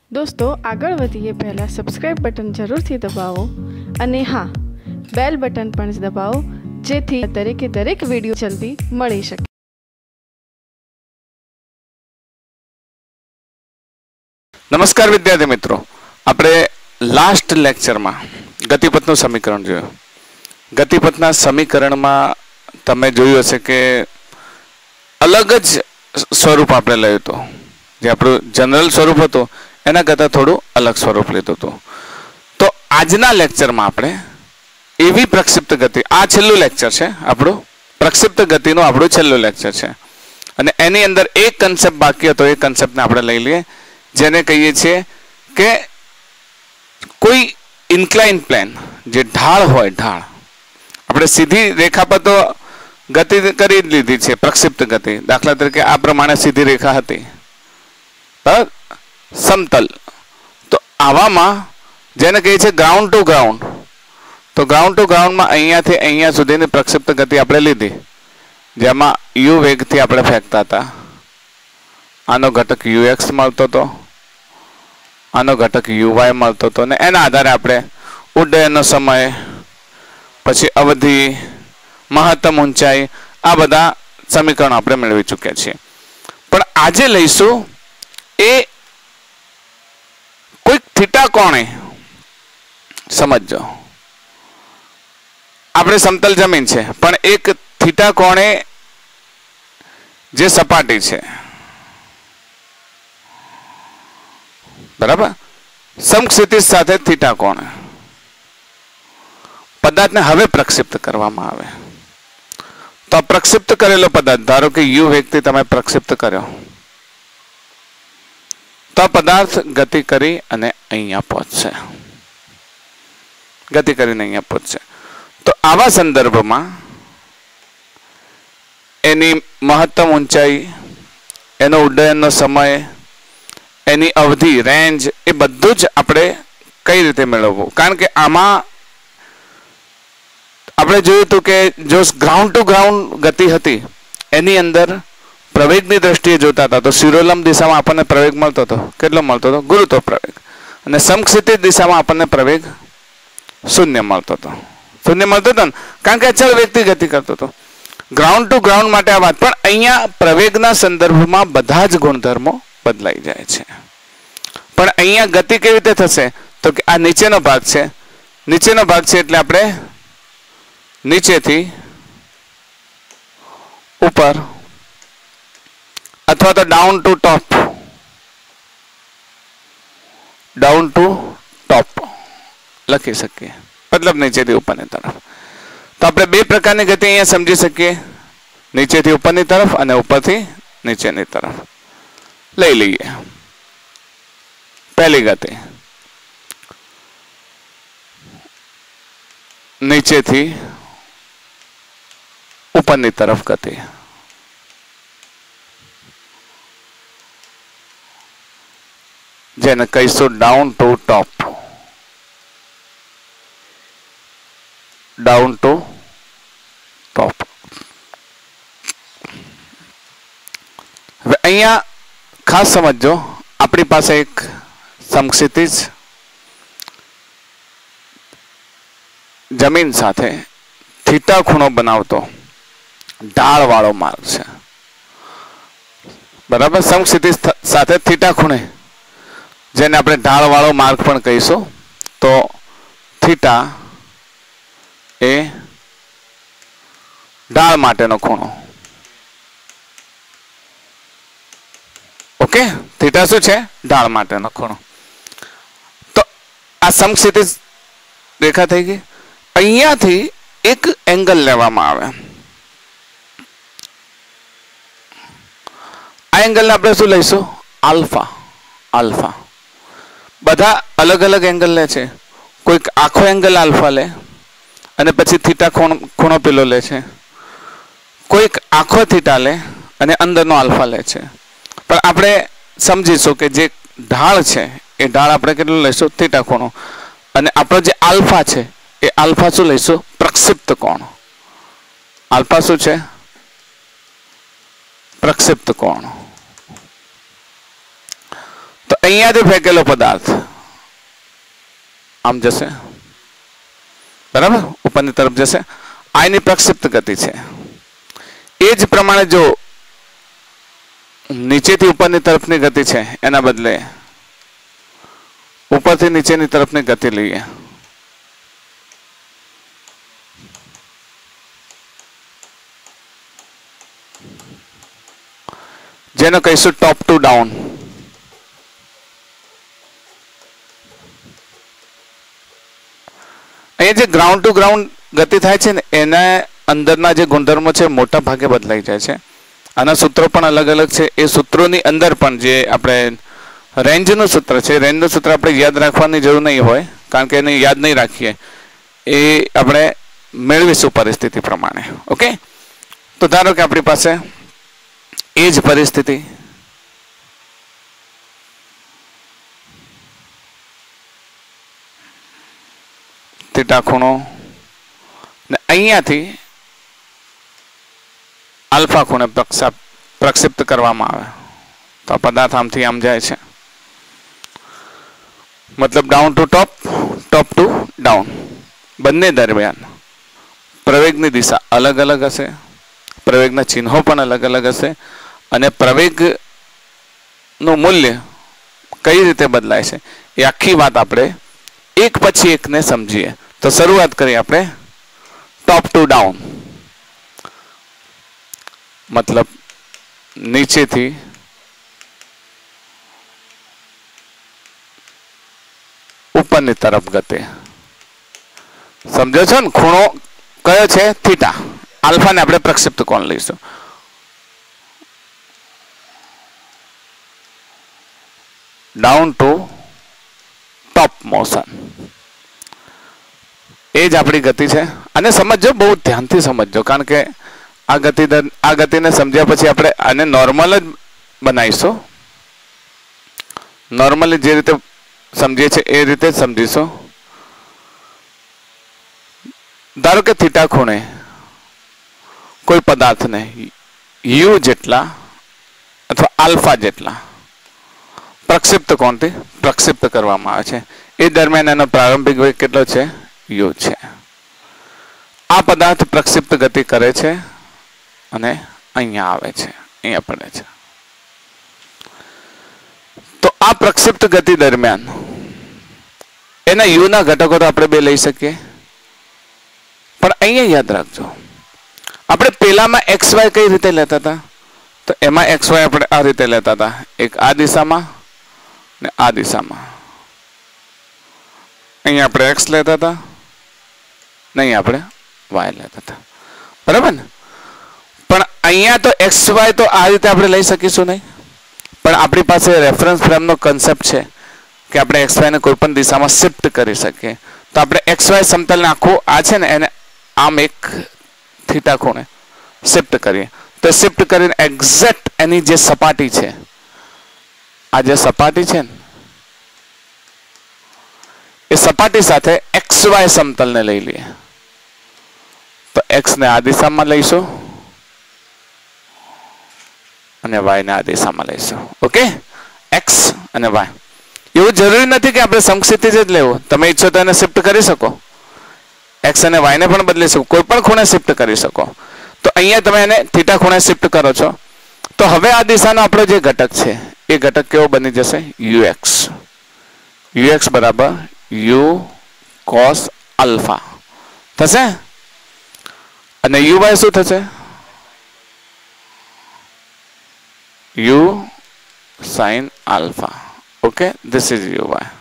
दोस्तों આગળ વધીએ પહેલા સબસ્ક્રાઇબ બટન જરૂરથી દબાવો અને હા બેલ બટન પણ દબાવો જેથી દરેક વિડિયો જલ્દી મળી શકે। नमस्कार विद्यार्थी मित्रों, આપણે લાસ્ટ લેક્ચરમાં ગતિપથનું સમીકરણ જોયું। ગતિપથના સમીકરણમાં તમે જોયું હશે કે અલગ જ સ્વરૂપ આપણે લયું હતું। જે આપણું જનરલ સ્વરૂપ હતું એના કરતાં થોડું અલગ સ્વરૂપ લીધું હતું। તો આજના લેક્ચરમાં આપણે એવી પ્રક્ષિપ્ત ગતિ, આ છેલ્લું લેક્ચર છે આપણું, પ્રક્ષિપ્ત ગતિનું આપણું છેલ્લું લેક્ચર છે અને એની અંદર એક કન્સેપ્ટ બાકી હતો। એ કન્સેપ્ટને આપણે લઈ લઈએ, જેને કહીએ છીએ કે કોઈ ઇન્ક્લાઇન પ્લેન, જે ઢાળ હોય, ઢાળ આપણે સીધી રેખા પર તો ગતિ કરી લીધી છે, પ્રક્ષિપ્ત ગતિ। દાખલા તરીકે આ પ્રમાણે સીધી રેખા હતી, સમતલ, તો આવામાં જેને કહીએ છીએ ગ્રાઉન્ડ ટુ ગ્રાઉન્ડ, તો ગ્રાઉન્ડ ટુ ગ્રાઉન્ડમાં અહીંયાથી અહીંયા સુધીની પ્રક્ષિપ્ત ગતિ આપણે લીધી, જેમાં યુ વેગથી આપણે ફેંકતા હતા। આનો ઘટક ux મળતો હતો, આનો ઘટક uy મળતો હતો ને એના આધારે આપણે ઉડ્ડયનનો સમય, પછી અવધિ, મહત્તમ ઊંચાઈ, આ બધા સમીકરણો આપણે મેળવી ચૂક્યા છીએ। પણ આજે લઈશું એ કોઈક થીટા કોણે, સમજો, આપણે સમતલ જમીન છે પણ એક થીટા કોણે જે સપાટી છે, બરાબર, સમક્ષિતિજ સાથે થીટા કોણ પદાર્થને હવે પ્રક્ષિપ્ત કરવામાં આવે। તો આ પ્રક્ષિપ્ત કરેલો પદાર્થ, ધારો કે યુ વેગથી તમે પ્રક્ષિપ્ત કર્યો, તો આ પદાર્થ ગતિ કરી અને અહીંયા પહોંચશે, ગતિ કરીને અહીંયા પહોંચશે। તો આવા સંદર્ભમાં એની મહત્તમ ઊંચાઈ, એનો ઉડ્ડયનનો સમય, એની અવધિ, રેન્જ, એ બધું જ આપણે કઈ રીતે મેળવવું? કારણ કે આમાં આપણે જોયું હતું કે જો ગ્રાઉન્ડ ટુ ગ્રાઉન્ડ ગતિ હતી એની અંદર પ્રવેગની દ્રષ્ટિએ જોતા હતા તો શિરોલંબ દિશામાં આપણને પ્રવેગ મળતો હતો, કેટલો મળતો હતો? ગુરુત્વ પ્રવેગ। અને સમક્ષિતિજ દિશામાં આપણને પ્રવેગ શૂન્ય મળતો હતો, શૂન્ય મળતો હતો ને, કારણ કે અચળ વેગથી ગતિ કરતો હતો। ગ્રાઉન્ડ ટુ ગ્રાઉન્ડ માટે આ વાત, પણ અહીંયા પ્રવેગના સંદર્ભમાં બધા જ ગુણધર્મો બદલાઈ જાય છે। પણ અહીંયા ગતિ કેવી રીતે થશે? તો કે આ નીચેનો ભાગ છે, નીચેનો ભાગ છે એટલે આપણે નીચેથી ઉપર અથવા તો down to top, down to top લખી શકીએ, મતલબ નીચેથી ઉપરની તરફ। તો આપણે બે પ્રકારની ગતિ અહીંયા સમજી શકીએ, નીચેથી ઉપરની તરફ અને ઉપરથી નીચેની તરફ। લઈ લઈએ પહેલી ગતિ, નીચેથી ઉપરની તરફ ગતિ, જેને કહીશું down to top, down to top. હવે અહીંયા ખાસ સમજો, આપણી પાસે એક સમક્ષિતિજ જમીન સાથે થીટા ખૂણો બનાવતો ઢાળ વાળો માર્ગ છે, બરાબર, સમક્ષિતિજ સાથે થીટા ખૂણે, જેને આપણે ઢાળ વાળો માર્ગ પણ કહીશું। તો થીટા એ ઢાળ માટેનો ખૂણો, ઓકે, થીટા શું છે? ઢાળ માટેનો ખૂણો। તો આ સમક્ષિતિજ રેખા થઈ ગઈ। અહીંયાથી એક એંગલ લેવામાં આવે, આ એંગલને આપણે શું લઈશું? Alpha, alpha. બધા અલગ અલગ એંગલ લે છે, કોઈક આખો એંગલ આલ્ફા લે અને પછી થીટા ખૂણો પેલો લે છે, કોઈક આખો થીટા લે અને અંદરનો આલ્ફા લે છે। પણ આપણે સમજીશું કે જે ઢાળ છે એ ઢાળ આપણે કેટલું લઈશું? થીટા ખૂણો, અને આપણો જે આલ્ફા છે એ આલ્ફા શું લઈશું? પ્રક્ષિપ્ત કોણ। આલ્ફા શું છે? પ્રક્ષિપ્ત કોણ। તો અહીંયાથી ફેંકેલો પદાર્થ આમ જશે, બરાબર, ઉપરની તરફ જશે. આ એની પ્રક્ષિપ્ત ગતિ છે. એ જ પ્રમાણે જો નીચેથી ઉપરની તરફની ગતિ છે એના બદલે ઉપરથી નીચેની તરફની ગતિ લઈએ, જેને કહીશું ટોપ ટુ ડાઉન. અહીંયા જે ગ્રાઉન્ડ ટુ ગ્રાઉન્ડ ગતિ થાય છે ને એના અંદરના જે ગુણધર્મો છે મોટા ભાગે બદલાઈ જાય છે. આના સૂત્રો પણ અલગ અલગ છે. એ સૂત્રોની અંદર પણ જે આપણે રેન્જનું સૂત્ર છે, રેન્જનું સૂત્ર આપણે યાદ રાખવાની જરૂર નહીં હોય, કારણ કે એને યાદ નહીં રાખીએ, એ આપણે મેળવીશું પરિસ્થિતિ પ્રમાણે. ઓકે, તો ધારો કે આપણી પાસે એ જ પરિસ્થિતિ થીટા ખૂણો ને અહીંયાથી આલ્ફા ખૂણે પ્રક્ષિપ્ત કરવામાં આવે તો આ પદાર્થ આમથી આમ જાય છે, મતલબ down to top, top to down. બંને દરમિયાન પ્રવેગની દિશા અલગ અલગ હશે, પ્રવેગના ચિહ્નો પણ અલગ અલગ હશે, અને પ્રવેગનું મૂલ્ય કઈ રીતે બદલાય છે એ આખી વાત આપણે એક પછી એકને સમજીએ. તો શરૂઆત કરીએ આપણે ટોપ ટુ ડાઉન, મતલબ નીચેથી ઉપરની તરફ ગતિ. સમજો છો ને? ખૂણો કયો છે? થીટા. આલ્ફાને આપણે પ્રક્ષિપ્ત કોણ લઈશું. ડાઉન ટુ ટોપ મોશન, એ જ આપણી ગતિ છે. અને સમજો, બહુ ધ્યાનથી સમજો, કારણ કે આ ગતિને સમજ્યા પછી આપણે આને નોર્મલ જ બનાવીશું. નોર્મલી જે રીતે સમજીએ છીએ એ રીતે જ સમજીશું. ધારો કે થીટા ખૂણે કોઈ પદાર્થને યુ જેટલા અથવા આલ્ફા જેટલા પ્રક્ષિપ્ત કોણથી પ્રક્ષિપ્ત કરવામાં આવે છે. એ દરમિયાન એનો પ્રારંભિક વેગ કેટલો છે? યુ છે. આ પદાર્થ પ્રક્ષિપ્ત ગતિ કરે છે અને અહીંયા આવે છે, અહીંયા પડે છે. તો આ પ્રક્ષિપ્ત ગતિ દરમિયાન એના યુના ઘટકો તો આપણે બે લઈ શકીએ, પણ અહીંયા યાદ રાખજો, આપણે પેલામાં એક્સ વાય કઈ રીતે લેતા હતા? તો એમાં એક્સ વાય આપણે આ રીતે લેતા હતા, એક આ દિશામાં ને આ દિશામાં. અહીંયા આપણે એક્સ લેતા હતા ને અહીંયા આપણે વાય લેતા હતા, બરાબર ને? પણ અહીંયા તો એક્સ વાય તો આ રીતે આપણે લઈ શકીશું નહીં, પણ આપણી પાસે રેફરન્સ ફ્રેમનો કન્સેપ્ટ છે કે આપણે એક્સ વાયને કોઈ પણ દિશામાં શિફ્ટ કરી શકીએ. તો આપણે એક્સ વાય સમતલને આખું આ છે ને એને આમ એક થીટા ખૂણે શિફ્ટ કરીએ. તો શિફ્ટ કરીને એક્ઝેક્ટ એની જે સપાટી છે, આ જે સપાટી છે ને એ સપાટી સાથે એક્સ વાય સમતલને લઈ લઈએ. તો એક્સ ને આ દિશામાં લઈશું અને વાય ને આ દિશામાં લઈશું. ઓકે, એક્સ અને વાય. એવું જરૂરી નથી કે આપણે સમક્ષિતિજ જ લેવું, તમે ઈચ્છો તો એને શિફ્ટ કરી શકો, એક્સ અને વાય ને પણ બદલી શકો, કોઈ પણ ખૂણે શિફ્ટ કરી શકો. તો અહીંયા તમે એને થીટા ખૂણે શિફ્ટ કરો છો, તો હવે આ દિશાનો આપણો જે ઘટક છે એ ઘટક કેવો બની જશે? યુએક્સ. યુએક્સ બરાબર યુ કોસ આલ્ફા થશે, અને યુ વાય શું થશે? U sine alpha. Okay, this is u y.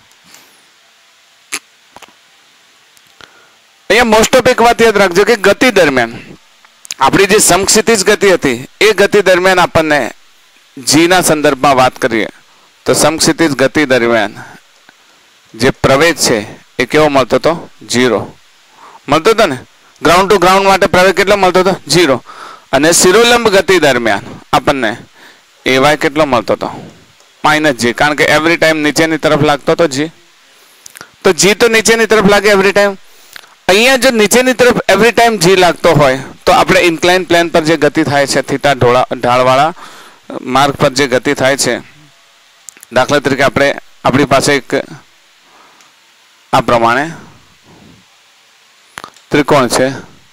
અહીંયા મોસ્ટ ઓફ એક વાત યાદ રાખજો કે ગતિ દરમિયાન આપણી જે સમક્ષિતિજ ગતિ હતી એ ગતિ દરમિયાન આપણને જી ના સંદર્ભમાં વાત કરીએ તો સમક્ષિતિજ ગતિ દરમિયાન જે પ્રવેગ છે એ કેવો મળતો હતો? 0 મળતો હતો ને. ગ્રાઉન્ડ ટુ ગ્રાઉન્ડ માટે પ્રવેગ કેટલો મળતો હતો? 0. અને શિરોલંબ ગતિ દરમિયાન આપણને એવાય કેટલો મળતો હતો? -g, કારણ કે એવરી ટાઈમ નીચેની તરફ લાગતો હતો જી. તો જી તો નીચેની તરફ લાગે એવરી ટાઈમ. અહીંયા જો નીચેની તરફ એવરી ટાઈમ જી લાગતો હોય તો આપણે ઇન્ક્લાઇન પ્લેન પર જે ગતિ થાય છે, થીટા ઢાળવાળા માર્ગ પર જે ગતિ થાય છે દાખલા તરીકે આપણે આપણી પાસે એક આ પ્રમાણે ત્રિકોણ છે,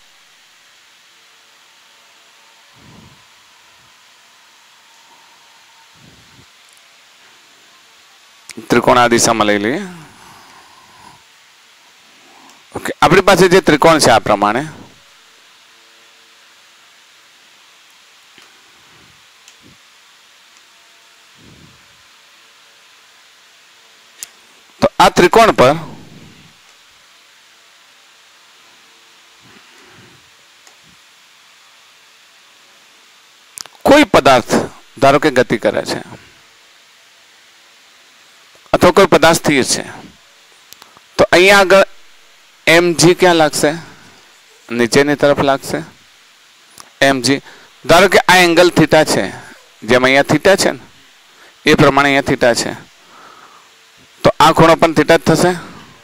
ત્રિકોણ આ દિશામાં લઈ લઈએ. ઓકે, આપણી પાસે જે ત્રિકોણ છે આ પ્રમાણે, તો આ ત્રિકોણ પર કોઈ પદાર્થ ધારો કે ગતિ કરે છે અથવા કોઈ પદાર્થ સ્થિર છે, તો અહીંયા આગળ mg ક્યાં લાગશે? નીચેની તરફ લાગશે. mg ધારો કે આ એંગલ થીટા છે, જેમ અહીંયા થીટા છે ને એ પ્રમાણે અહીંયા થીટા છે, તો આ ખૂણો પણ થીટા જ થશે.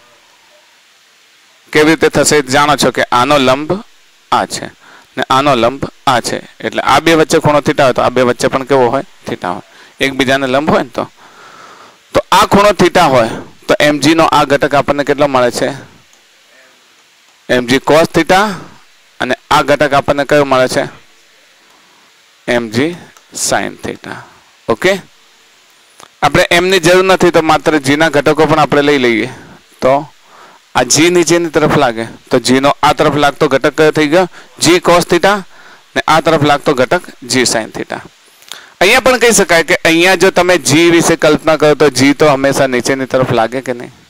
કેવી રીતે થશે જાણો છો કે આનો લંબ આ છે ને આનો લંબ આ છે, એટલે આ બે વચ્ચે ખૂણો થીટા હોય તો આ બે વચ્ચે પણ કેવો હોય? થીટા હોય. એકબીજાને લંબ હોય ને તો આ ખૂણો થીટા હોય તો mg નો આ ઘટક આપણને કેટલો મળે છે? mg cos થીટા, અને આ ઘટક આપણને કયો મળે છે? mg sin theta. ઓકે, આપણે m ની જરૂર નથી તો માત્ર g ના ઘટકો પણ આપણે લઈ લઈએ. તો આ g નીચેની તરફ લાગે તો g નો આ તરફ લાગતો ઘટક કયો થઈ ગયો? g cos થીટા, ને આ તરફ લાગતો ઘટક g sin થીટા. અહીંયા પણ કહી શકાય કે અહીંયા જો તમે g વિશે કલ્પના કરો તો g તો હંમેશા નીચેની તરફ લાગે કે નહીં?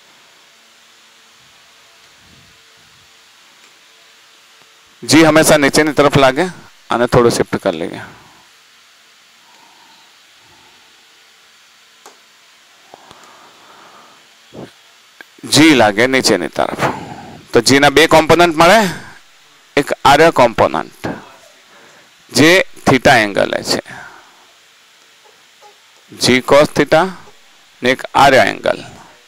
g હંમેશા નીચેની તરફ લાગે. આને થોડું શિફ્ટ કરી લઈએ. g લાગે નીચેની તરફ, તો g ના બે કોમ્પોનન્ટ મળે. એક આર્ય કોમ્પોનન્ટ જે થીટા એંગલે છે, g cos થીટા, ને એક આર્ય એંગલ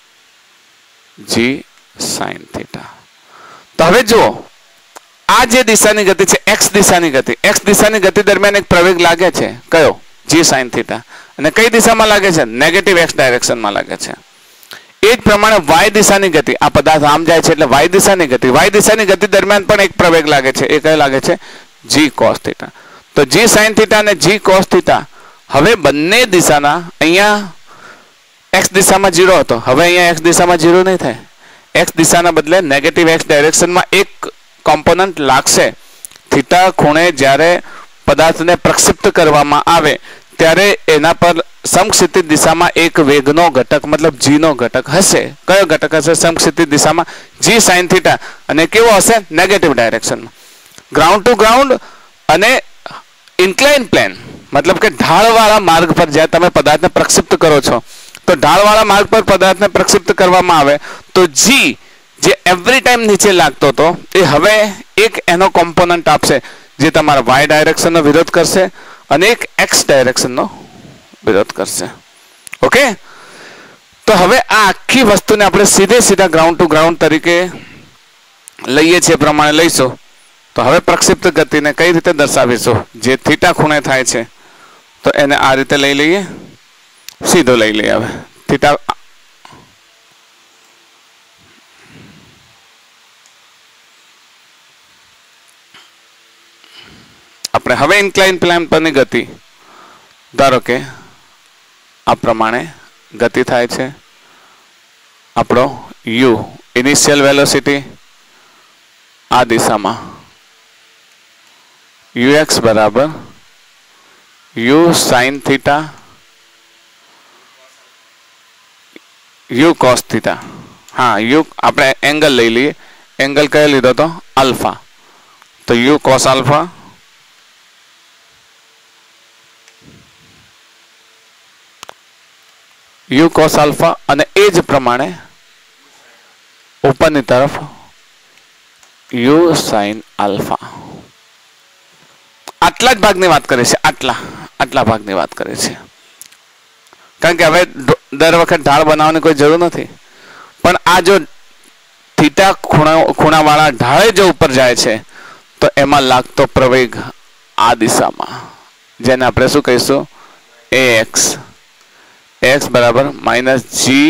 g sin થીટા. તો હવે જુઓ, આ જે દિશાની ગતિ છે x દિશાની ગતિ, x દિશાની ગતિ દરમિયાન એક પ્રવેગ લાગે છે, કયો? g sin theta. અને કઈ દિશામાં લાગે છે? નેગેટિવ x ડાયરેક્શનમાં લાગે છે. એ જ પ્રમાણે y દિશાની ગતિ, આ પદાર્થ આમ જાય છે એટલે y દિશાની ગતિ દરમિયાન પણ એક પ્રવેગ લાગે છે. એ કયો લાગે છે? g cos theta. તો g sin થીટા અને g cos થીટા હવે બંને દિશાના, અહીંયા x દિશામાં 0 હતો, હવે અહીંયા x દિશામાં 0 નહીં થાય. x દિશાના બદલે નેગેટિવ x ડાયરેક્શનમાં એક કોમ્પોનન્ટ લાગશે. થીટા ખૂણે જ્યારે પદાર્થને પ્રક્ષિપ્ત કરવામાં આવે ત્યારે એના પર સમક્ષિતિજ દિશામાં એક વેગનો ઘટક મતલબ g નો ઘટક હશે. કયો ઘટક હશે? સમક્ષિતિજ દિશામાં g sin થીટા. અને કેવો હશે? નેગેટિવ ડાયરેક્શનમાં. ગ્રાઉન્ડ ટુ ગ્રાઉન્ડ અને ઇન્ક્લાઇન પ્લેન મતલબ કે ઢાળવાળા માર્ગ પર જ્યારે તમે પદાર્થને પ્રક્ષિપ્ત કરો છો, તો ઢાળવાળા માર્ગ પર પદાર્થને પ્રક્ષિપ્ત કરવામાં આવે તો g જે એવરી ટાઈમ નીચે લાગતો હતો એ હવે એક એનો કોમ્પોનન્ટ આપશે જે તમારા y ડાયરેક્શનનો વિરોધ કરશે અને એક x ડાયરેક્શનનો વિરોધ કરશે. ઓકે, તો હવે આ આખી વસ્તુને આપણે સીધા ગ્રાઉન્ડ ટુ ગ્રાઉન્ડ તરીકે લઈએ છીએ પ્રમાણે લઈશું. તો હવે પ્રક્ષિપ્ત ગતિને કઈ રીતે દર્શાવીશું? જે થીટા ખૂણે થાય છે તો એને આ રીતે લઈ લઈએ, સીધો લઈ લઈએ. હવે થીટા આપણે હવે ઇન્ક્લાઇન પ્લેન પરની ગતિ ધારો કે આ પ્રમાણે ગતિ થાય છે. આપણો u ઇનિશિયલ વેલોસિટી આ દિશામાં ux બરાબર u sin theta u cos theta. હા, u આપણે એંગલ લઈ લઈએ. એંગલ કયો લીધો તો? આલ્ફા. તો u cos alpha u cos alpha, અને એ જ પ્રમાણે ઉપરની તરફ u sin આલ્ફા. આટલા જ ભાગની વાત કરે છે. આટલા ભાગની વાત કરે છે. કારણ કે હવે દર વખત ઢાળ બનાવવાની કોઈ જરૂર નથી. પણ આ જો થીટા ખૂણાવાળા ઢાળે જો ઉપર જાય છે તો એમાં લાગતો પ્રવેગ આ દિશામાં, જેને આપણે શું કહીશું? ax. एक्स बराबर माइनस जी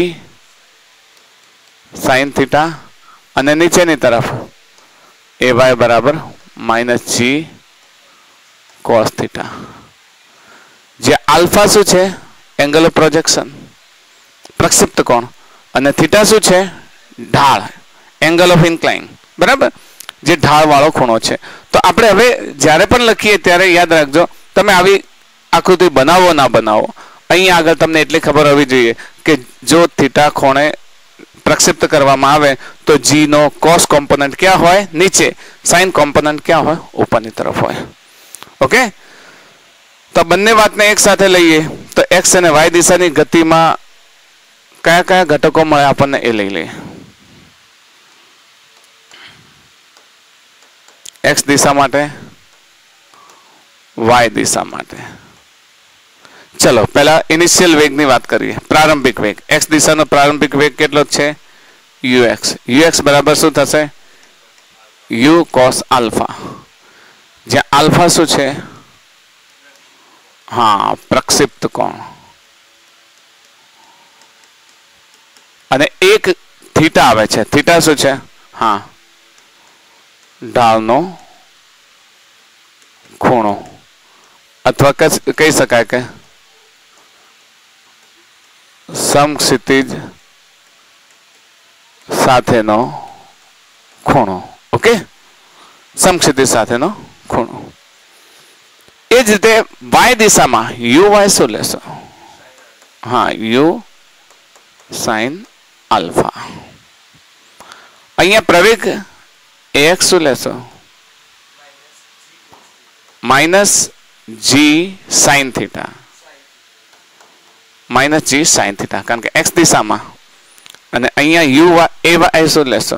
साइन थीटा અને નીચેની તરફ એ વાય બરાબર માઇનસ જી કોસ થીટા. જે આલ્ફા શું છે? એંગલ ઓફ પ્રોજેક્શન, પ્રક્ષિપ્ત કોણ, અને થીટા શું છે? ઢાળ, એંગલ ઓફ ઇન્ક્લાઇન. બરાબર, જે ઢાળ વાળો ખૂણો છે. તો આપણે હવે જ્યારે પણ લખીએ ત્યારે યાદ રાખજો, તમે આવી આકૃતિ બનાવો ના બનાવો, અહીંયા આગળ તમને એટલી ખબર હોવી જોઈએ કે જો થીટા ખૂણે પ્રક્ષિપ્ત કરવામાં આવે તો જી નો કોસ કોમ્પોનન્ટ ક્યાં હોય? નીચે. સાઇન કોમ્પોનન્ટ ક્યાં હોય? ઉપરની તરફ હોય. ઓકે, તો બંને વાતને એક સાથે લઈએ તો એક્સ અને વાય દિશાની ગતિમાં કયા કયા ઘટકો મળે આપણને એ લઈ લઈએ. એક્સ દિશા માટે, વાય દિશા માટે. ચલો પહેલા ઇનિશિયલ વેગની વાત કરીએ. પ્રારંભિક વેગ. એક્સ દિશાનો પ્રારંભિક વેગ કેટલો છે? ux. ux બરાબર શું થશે? u cos alpha. જ્યાં આલ્ફા શું છે? હા, પ્રક્ષિપ્ત કોણ. અને એક થીટા આવે છે. થીટા શું છે? હા, ઢાળનો ખૂણો, અથવા કહી શકાય કે સમક્ષિતિજ સાથેનો ખૂણો. ઓકે, સમક્ષિતિજ સાથેનો ખૂણો. એ જ રીતે વાય દિશામાં યુ વાય શું લેશો? હા, યુ સાઇન આલ્ફા. અહીંયા પ્રવેગ એક્સ શું લેશો? Minus g sine theta. Minus g sine theta, કારણ કે એક્સ દિશામાં. અને અહીંયા યુ એ વાય શું લેશો?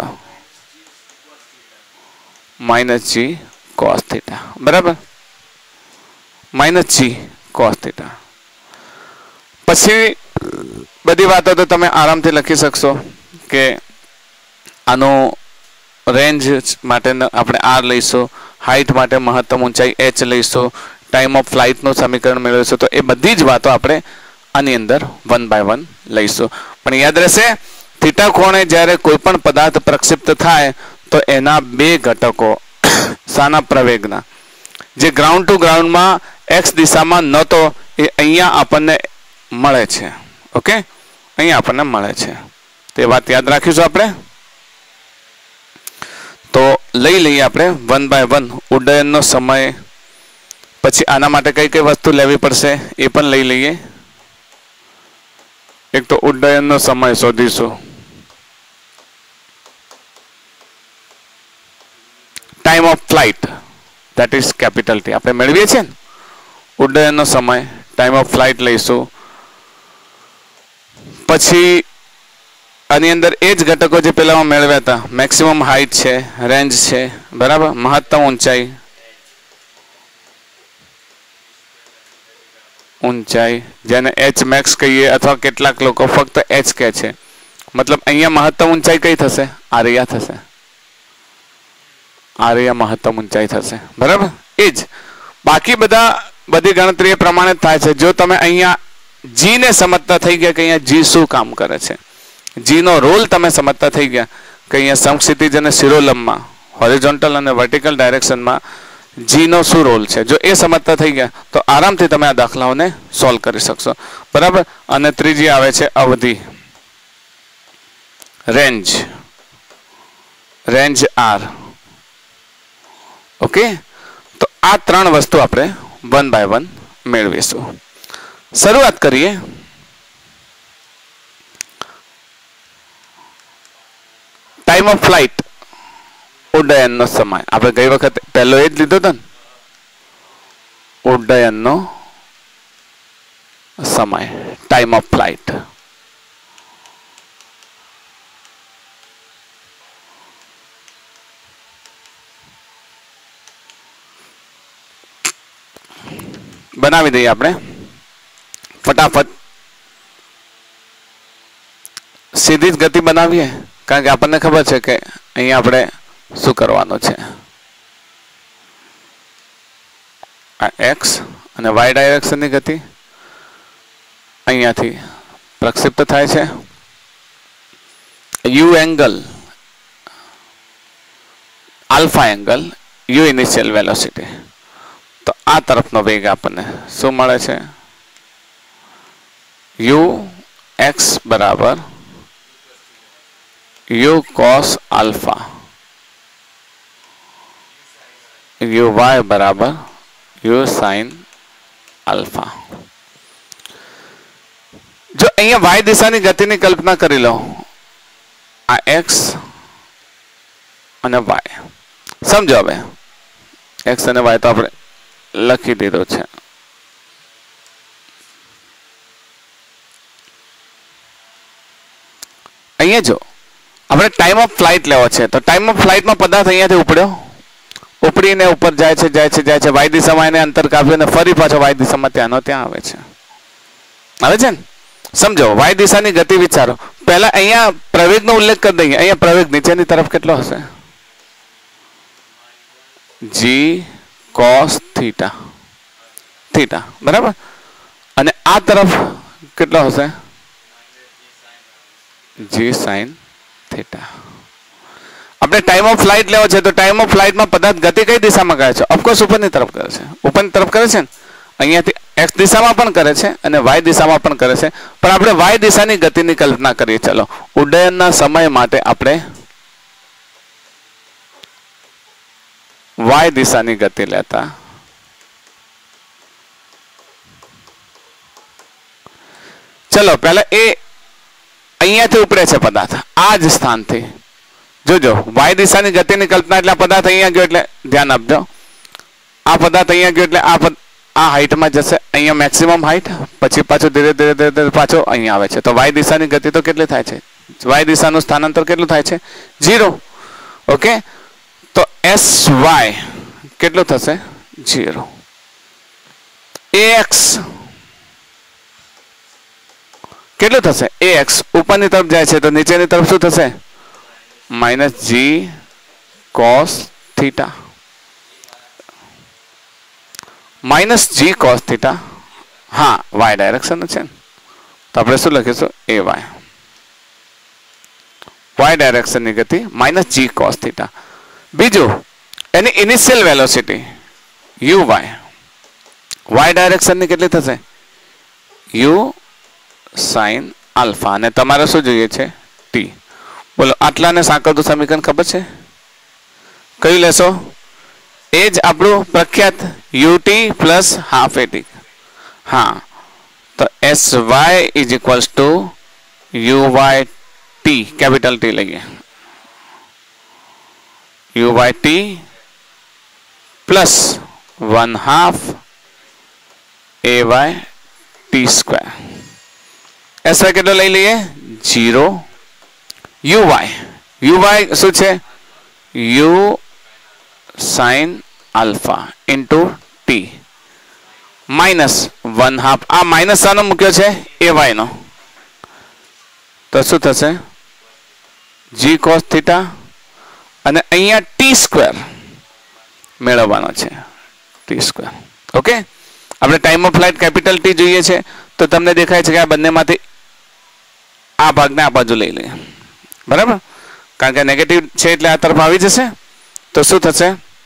Minus g cos theta. બરાબર, માઇનસ જી કોસ થીટા. પછી બધી વાતો તો તમે આરામથી લખી શકશો કે આનો રેન્જ માટે આપણે આર લઈશું, હાઇટ માટે મહત્તમ ઊંચાઈ એચ લઈશું, ટાઈમ ઓફ ફ્લાઇટનું સમીકરણ મેળવીશું. તો એ બધી જ વાતો આપણે આની અંદર 1 by 1 લઈશું. પણ યાદ રહેશે, થીટા કોણે જ્યારે કોઈ પણ પદાર્થ પ્રક્ષિપ્ત થાય તો એના બે ઘટકો સાના પ્રવેગના, જે ગ્રાઉન્ડ ટુ ગ્રાઉન્ડમાં એક્સ દિશામાં નહોતો એ અહીંયા આપણને મળે છે. ઓકે, અહીંયા આપણને મળે છે. તે વાત યાદ રાખીશું આપણે. તો લઈ લઈએ આપણે 1 by 1 ઉડ્ડયનનો સમય. પછી આના માટે કઈ કઈ વસ્તુ લેવી પડશે એ પણ લઈ લઈએ. એક તો ઉડ્ડયનનો સમય શોધીશું. Time of flight, that is capital T, આપણે મેળવીએ છીએ ને. ઉડ્ડયનનો સમય, ટાઈમ ઓફ ફ્લાઇટ લઈશું. પછી આની અંદર એ જ ઘટકો જે પહેલામાં મેળવ્યા હતા, મેક્સિમમ હાઇટ છે, રેન્જ છે, બરાબર, મહત્તમ ઊંચાઈ જેને એચ મેક્સ કહીએ, અથવા કેટલાક લોકો ફક્ત એચ કહે છે. મતલબ અહીંયા મહત્તમ ઊંચાઈ કઈ થશે? આરિયા થશે. આરિયા મહત્તમ ઊંચાઈ થશે. બરાબર, એ જ. બાકી બધી ગણતરી એ પ્રમાણે થાય છે. જો તમે અહીંયા જી ને સમજતા થઈ ગયા કે અહીંયા જી શું કામ કરે છે, જી નો રોલ તમે સમજતા થઈ ગયા કે અહીંયા સમક્ષિતિજ અને શિરોલંબમાં, હોરિઝોન્ટલ અને વર્ટિકલ ડાયરેક્શનમાં જી નો શું રોલ છે, જો એ સમજતા થઈ ગયા તો આરામથી તમે આ દાખલાઓને સોલ્વ કરી શકશો. બરાબર. અને ત્રીજી આવે છે અવધિ, રેન્જ આર. ઓકે, તો આ ત્રણ વસ્તુ આપણે 1 by 1 મેળવીશું. શરૂઆત કરીએ. ટાઈમ ઓફ ફ્લાઇટ, ઉડ્ડયનનો સમય. આપણે ગઈ વખત પહેલો એ જ લીધો હતો ને, ઉડ્ડયનનો સમય, ટાઈમ ઓફ ફ્લાઇટ. બનાવી દઈએ આપણે ફટાફટ. સીધી જ ગતિ બનાવીએ, કારણ કે આપણને ખબર છે કે અહીંયા આપણે શું કરવાનું છે. આ એક્સ અને વાય ડાયરેક્શનની ગતિ, અહીંયાથી प्रक्षिप्त थाय छे। U angle alpha angle u initial velocity तो आ तरफनो वेग आपने शू मळे छे यू एक्स बराबर u cos alpha u y बराबर यू साइन अल्फा। जो अहींया वाय दिशानी गतिनी कल्पना करी लो आ एक्स अने वाय समझो हवे एक्स अने वाय तो आपणे लखी दीधो छे। अहींया जो આપણે टाइम ऑफ फ्लाइट लेવો છે તો टाइम ऑफ फ्लाइट में पदार्थ અહીંયાથી ઉપડ્યો ઉપડીને ઉપર જાય છે વાય દિશામાં એને અંતર કાપ્યું અને ફરી પાછો વાય દિશામાં ત્યાંનો ત્યાં આવે છે ને સમજો વાય દિશાની ગતિ વિચારો પહેલા અહીંયા પ્રવેગનો ઉલ્લેખ કરી દઈએ અહીંયા પ્રવેગ નીચેની તરફ કેટલો હશે g cos थीटा थीटा बराबर અને આ તરફ કેટલો હશે g sin थीटा। આપણે टाइम ऑफ फ्लाइट लेવો છે તો टाइम ऑफ फ्लाइट में पदार्थ गति कई दिशा में करे છે ऑफकोर्स ऊपर तरफ करे છે ऊपर तरफ करे છે અહીંયાથી x दिशा में पण करे છે અને y दिशा में पण करे છે પણ આપણે y દિશાની ગતિની કલ્પના કરીએ ચાલો ઉડ્ડયનના સમય માટે આપણે y દિશાની ગતિ લેતા चलो पहला ए અહીંયાથી ઉપડે છે પદાર્થ આ જ સ્થાનથી જોજો y દિશાની ગતિની કલ્પના એટલે પદાર્થ અહીંયા ગયો એટલે ધ્યાન આપજો આ પદાર્થ અહીંયા ગયો એટલે આ હાઈટમાં જશે અહીંયા મેક્સિમમ હાઈટ પછી પાછો ધીરે ધીરે પાછો અહીંયા આવે છે તો y દિશાની ગતિ તો કેટલી થાય છે y દિશાનું સ્થાનાંતર કેટલું થાય છે 0 ઓકે તો sy કેટલું થશે 0 ax કેટલું થશે ax ઉપરની તરફ જાય છે તો નીચેની તરફ શું થશે -g cos theta -g cos theta हाँ y डायरेक्शन है तो આપણે શું લખીશું ay y डायरेक्शन ની ગતિ -g cos थीटा બીજું એની initial velocity uy y direction ની કેટલી થશે u sin अल्फा ने તમારે શું જોઈએ છે t બોલો આટલાને સાંકળતું સમીકરણ ખબર છે કયું લેશો એ જ આપણું પ્રખ્યાત ut પ્લસ હાફ at हाँ तो sy is equals to uy t capital t लगे uy t plus 1/2 ay t square sy કેટલો લઈ લઈએ 0 uy શું છે u sin alpha into t minus 1/2 आ माइनस आनो मुक्यो छे ay नो तो શું થશે g cos थीटा અને અહીંયા t સ્ક્વેર મેળવવાનો છે t સ્ક્વેર ઓકે આપણે time of flight capital t જોઈએ છે તો તમને દેખાય છે કે આ બંનેમાંથી આ ભાગને આ બાજુ લઈ લે બરાબર કારણ કે નેગેટિવ છે એટલે આ તરફ આવી જશે તો શું થશે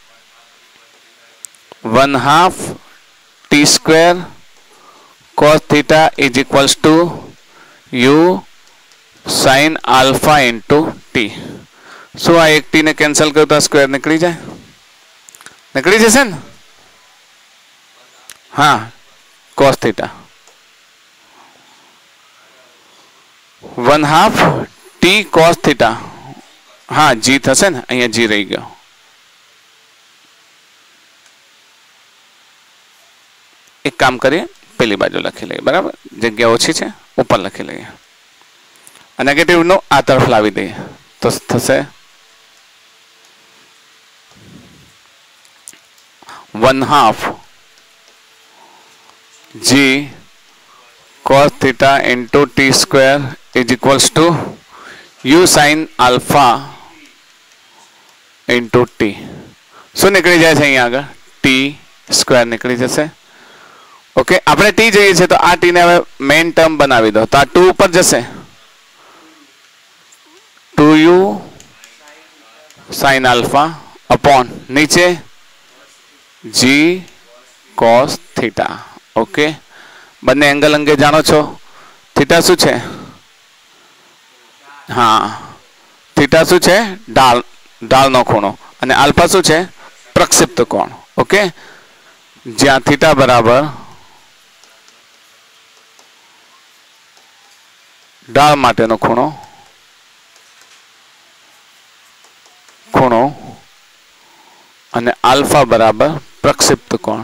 1/2 t square cos theta is equals to u sin alpha into t so आ एक t ने कैंसल करो तो स्क्वायर निकली जैसे ना हाँ cos theta 1/2 t cos theta हाँ g થશે ને અહીંયા g રહી ગયો एक काम करिए पहली बाजू लखी लीए बराबर जग्या ओછી છે ઉપર લખી લઈએ આ નેગેટિવ નો આ તરફ લાવી દઈએ તો થશે 1/2 g cos theta into t square is equals to u sin alpha into t શું નીકળી જાય છે અહીંયા આગળ t સ્ક્વેર નીકળી જશે ओके આપણે ટી જોઈએ છે તો આ ટી ને હવે મેઇન ટર્મ બનાવી દો તો આ 2 ઉપર જશે 2u sin alpha upon નીચે g cos theta ઓકે બંને એંગલ અંગે જાણો છો થીટા શું છે હા થીટા શું છે ઢાળનો ખૂણો અને આલ્ફા શું છે પ્રક્ષિપ્ત કોણ ઓકે જ્યાં થીટા બરાબર ઢાળ માટેનો ખૂણો અને આલ્ફા બરાબર પ્રક્ષિપ્ત કોણ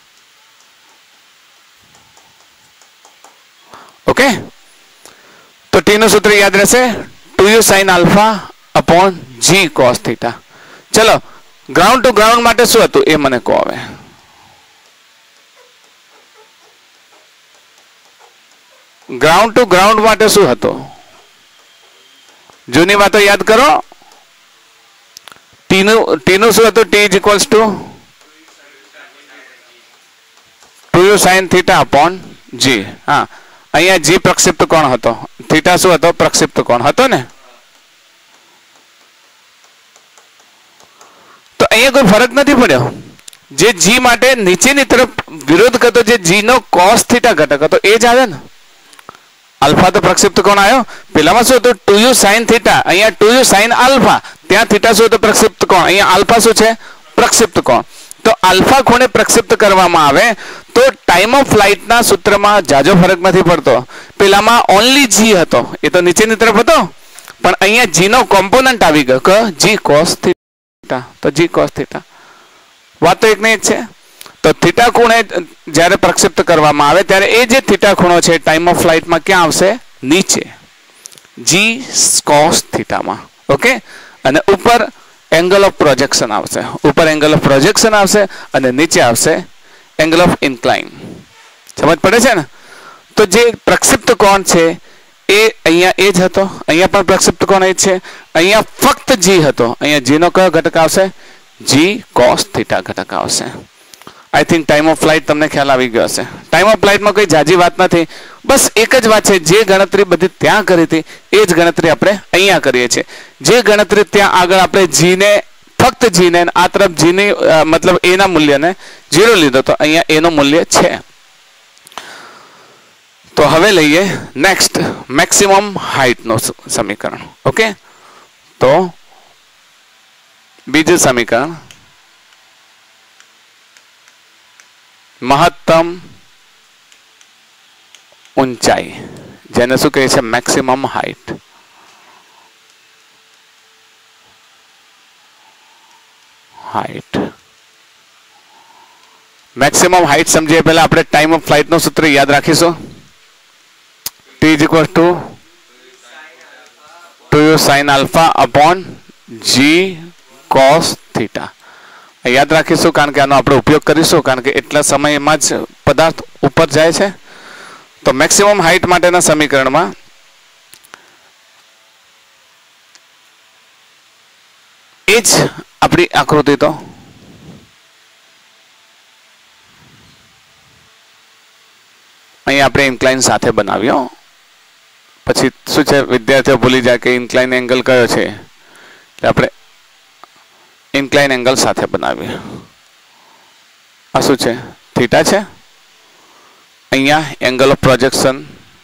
ओके तो टी નું સૂત્ર યાદ રહેશે 2u sin alpha upon g cos theta ચલો ગ્રાઉન્ડ ટુ ગ્રાઉન્ડ માટે શું હતું એ મને કહો હવે ગ્રાઉન્ડ ટુ ગ્રાઉન્ડ માટે શું હતું જૂની વાતો યાદ કરો ટી નું શું હતું t is equals to 2u sin theta upon g હા અહીંયા g પ્રક્ષિપ્ત કોણ હતો થીટા શું હતો પ્રક્ષિપ્ત કોણ હતો ને તો અહીંયા કોઈ ફરક નથી પડ્યો જે g માટે નીચેની તરફ વિરોધ કરતો જે g નો cos થીટા ઘટક હતો એ જ આવે ને અલ્ફા તો પ્રક્ષિપ્ત કોણ આવ્યો પેલામાં શું હતું 2u sin થીટા અહીંયા 2u sin આલ્ફા ત્યાં થીટા શું હતો પ્રક્ષિપ્ત કોણ અહીંયા આલ્ફા શું છે પ્રક્ષિપ્ત કોણ તો આલ્ફા ખૂણે પ્રક્ષિપ્ત કરવામાં આવે તો ટાઈમ ઓફ ફ્લાઇટ ના સૂત્રમાં જાજો ફરક નથી પડતો પેલામાં ઓન્લી g હતો એ તો નીચેની તરફ હતો પણ અહીંયા g નો કોમ્પોનન્ટ આવી ગયો કે g cos થીટા તો g cos થીટા વાત તો એક ને એક છે તો થીટા ખૂણે જ્યારે પ્રક્ષિપ્ત કરવામાં આવે ત્યારે એ જે થીટા ખૂણો છે ટાઈમ ઓફ ફ્લાઇટ માં ક્યાં આવશે નીચે g cos થીટા માં ઓકે અને ઉપર एंगल ऑफ प्रोजेक्शन आवशे ऊपर एंगल ऑफ प्रोजेक्शन आवशे અને નીચે આવશે एंगल ऑफ इंक्लाइन समझ પડે છે ને તો જે પ્રક્ષિપ્ત કોણ છે એ અહીંયા એ જ હતો અહીંયા પણ પ્રક્ષિપ્ત કોણ એ છે અહીંયા ફક્ત g હતો અહીંયા g નો કયો ઘટક આવશે g cos theta ઘટક આવશે I think time of flight તમને ખ્યાલ આવી ગયો હશે टाइम ऑफ फ्लाइट માં કોઈ જાજી વાત નથી બસ એક જ વાત છે જે ગણતરી બધી ત્યાં કરી હતી એ જ ગણતરી આપણે અહીંયા કરીએ છીએ જે ગણતરી ત્યાં આગળ આપણે g ને ફક્ત g ને આ તરફ g ની મતલબ a ના મૂલ્યને 0 લીધો તો અહીંયા a નું મૂલ્ય છે તો હવે લઈએ નેક્સ્ટ મેક્સિમમ હાઈટ નો સમીકરણ ઓકે તો બીજું સમીકરણ महत्तम ऊंचाई जेने शू कहे मैक्सिमम हाइट मैक्सिमम हाइट समझे पहला अपने टाइम ऑफ फ्लाइट नो सूत्र याद राखीशो t is equal to 2u sin alpha upon g cos theta याद राखीशु कारण के आनो आपणे उपयोग करीशुं कारण के एटला समयमां ज पदार्थ ऊपर जाय छे तो मैक्सिमम हाइट माटेना समीकरणमां ए ज आपणी आकृति तो अहीं आपणे इन्क्लाइन साथे बनाव्यो पछी शुं छे विद्यार्थीओ भूली जाय के इन्क्लाइन एंगल कयो छे એટલે આપણે इंक्लाइन एंगल साथे बनावी आ शू छे थीटा छे अहींया एंगल ऑफ प्रोजेक्शन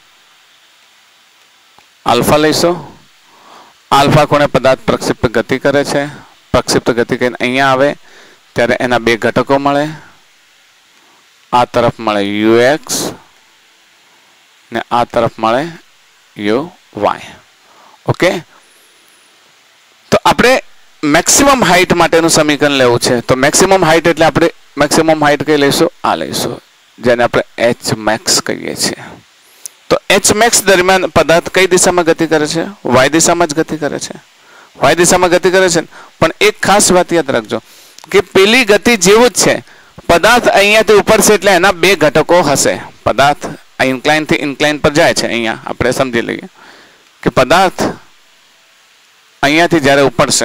अल्फा लईशो अल्फा कोणे पदार्थ प्रक्षिप्त गति करे छे प्रक्षिप्त गति करीने अहींया आवे त्यारे एना बे घटको मळे आ तरफ मळे ux ने आ तरफ मळे uy ओके तो आपणे मैक्सिमम हाइट माटेनु समीकरण लेवुं छे तो मैक्सिमम हाइट एटले आपणे मैक्सिमम हाइट कई लईशुं आ लईशुं जेने आपणे h max कहीए छीए तो h max दरमियान पदार्थ कई दिशामां गति करे छे y दिशामां ज गति करे छे y दिशामां गति करे छे पण एक खास बात याद राखजो के पेली गति जेवुं ज छे पदार्थ अहींयाथी उपर छे एटले एना बे घटको हशे पदार्थ इन्क्लाइन थी इन्क्लाइन पर जाय छे अहींया आपणे समजी लईए के पदार्थ अहींयाथी ज्यारे उपरशे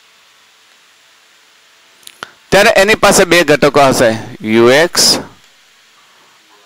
त्यारे एनी पासे बे घटको हशे ux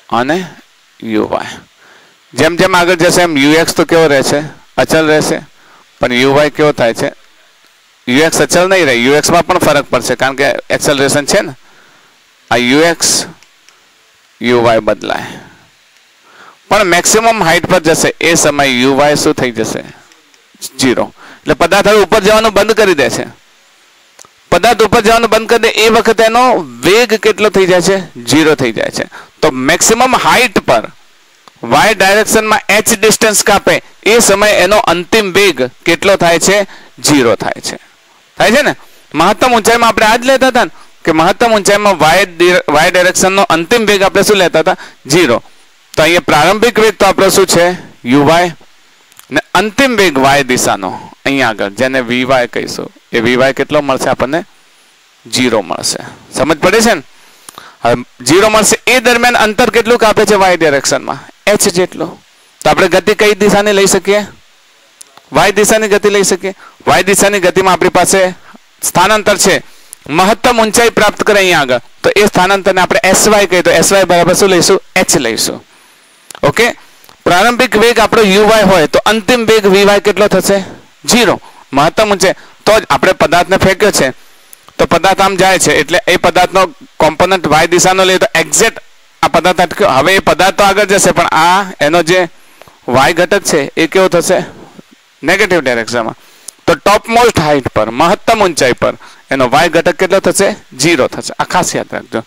અને યુવાય. જેમ જેમ આગળ જશે એમ યુએક્સ તો કેવો રહેશે? અચલ રહેશે. પણ યુવાય કેવો થાય છે? યુએક્સ અચલ નહીં રહે, યુએક્સમાં પણ ફરક પડશે કારણ કે એક્સેલરેશન છે ને. આ યુએક્સ યુવાય બદલાય, પણ મેક્સિમમ હાઈટ પર જશે એ સમય યુવાય શું થઈ જશે? 0. એટલે પદાર્થ હવે ઉપર જવાનું બંધ કરી દે છે. પદાર્થ ઉપર જવાનું બંધ કરી દે એ વખતે એનો વેગ કેટલો થઈ જાય છે? 0 થઈ જાય છે. તો મેક્સિમમ હાઈટ પર y ડાયરેક્શનમાં h ડિસ્ટન્સ કાપે એ સમય એનો અંતિમ વેગ કેટલો થાય છે? 0 થાય છે. થાય છે ને? મહત્તમ ઊંચાઈમાં આપણે આ જ લેતા હતા ને કે મહત્તમ ઊંચાઈમાં y ડાયરેક્શનનો અંતિમ વેગ આપણે શું લેતા હતા? 0. તો અહીંયા પ્રારંભિક વેગ તો આપણો શું છે? uy, ને અંતિમ વેગ y દિશાનો અહીંયા આગળ જેને vy કહીશું એ vy કેટલો મળશે આપણને? 0 મળશે. સમજ પડે છે ને? હવે 0 મળશે એ દરમિયાન અંતર કેટલું કાપે છે y ડાયરેક્શનમાં? h જેટલું. તો આપણે ગતિ કઈ દિશાની લઈ શકીએ? y દિશાની ગતિ લઈ શકીએ. y દિશાની ગતિમાં આપણી પાસે સ્થાનાંતર છે. મહત્તમ ઊંચાઈ પ્રાપ્ત કરે અહીંયા આગળ તો એ સ્થાનાંતરને આપણે sy કહીએ તો sy બરાબર શું લઈશું? h લઈશું. ઓકે. પ્રારંભિક વેગ આપણો uy હોય તો અંતિમ વેગ vy કેટલો થશે? 0. મહત્તમ ઊંચાઈ તો જ આપણે પદાર્થને ફેંક્યો છે તો પદાર્થ આમ જાય છે એટલે એ પદાર્થનો કોમ્પોનન્ટ y દિશાનો લઈએ તો એક્ઝેક્ટ આ પદાર્થ અટક્યો. હવે એ પદાર્થ તો આગળ જશે પણ આ એનો જે y ઘટક છે એ કેવો થશે? નેગેટિવ ડાયરેક્શનમાં. તો ટોપ મોસ્ટ હાઈટ પર મહત્તમ ઊંચાઈ પર એનો y ઘટક કેટલો થશે? 0 થશે. આ ખાસ યાદ રાખજો.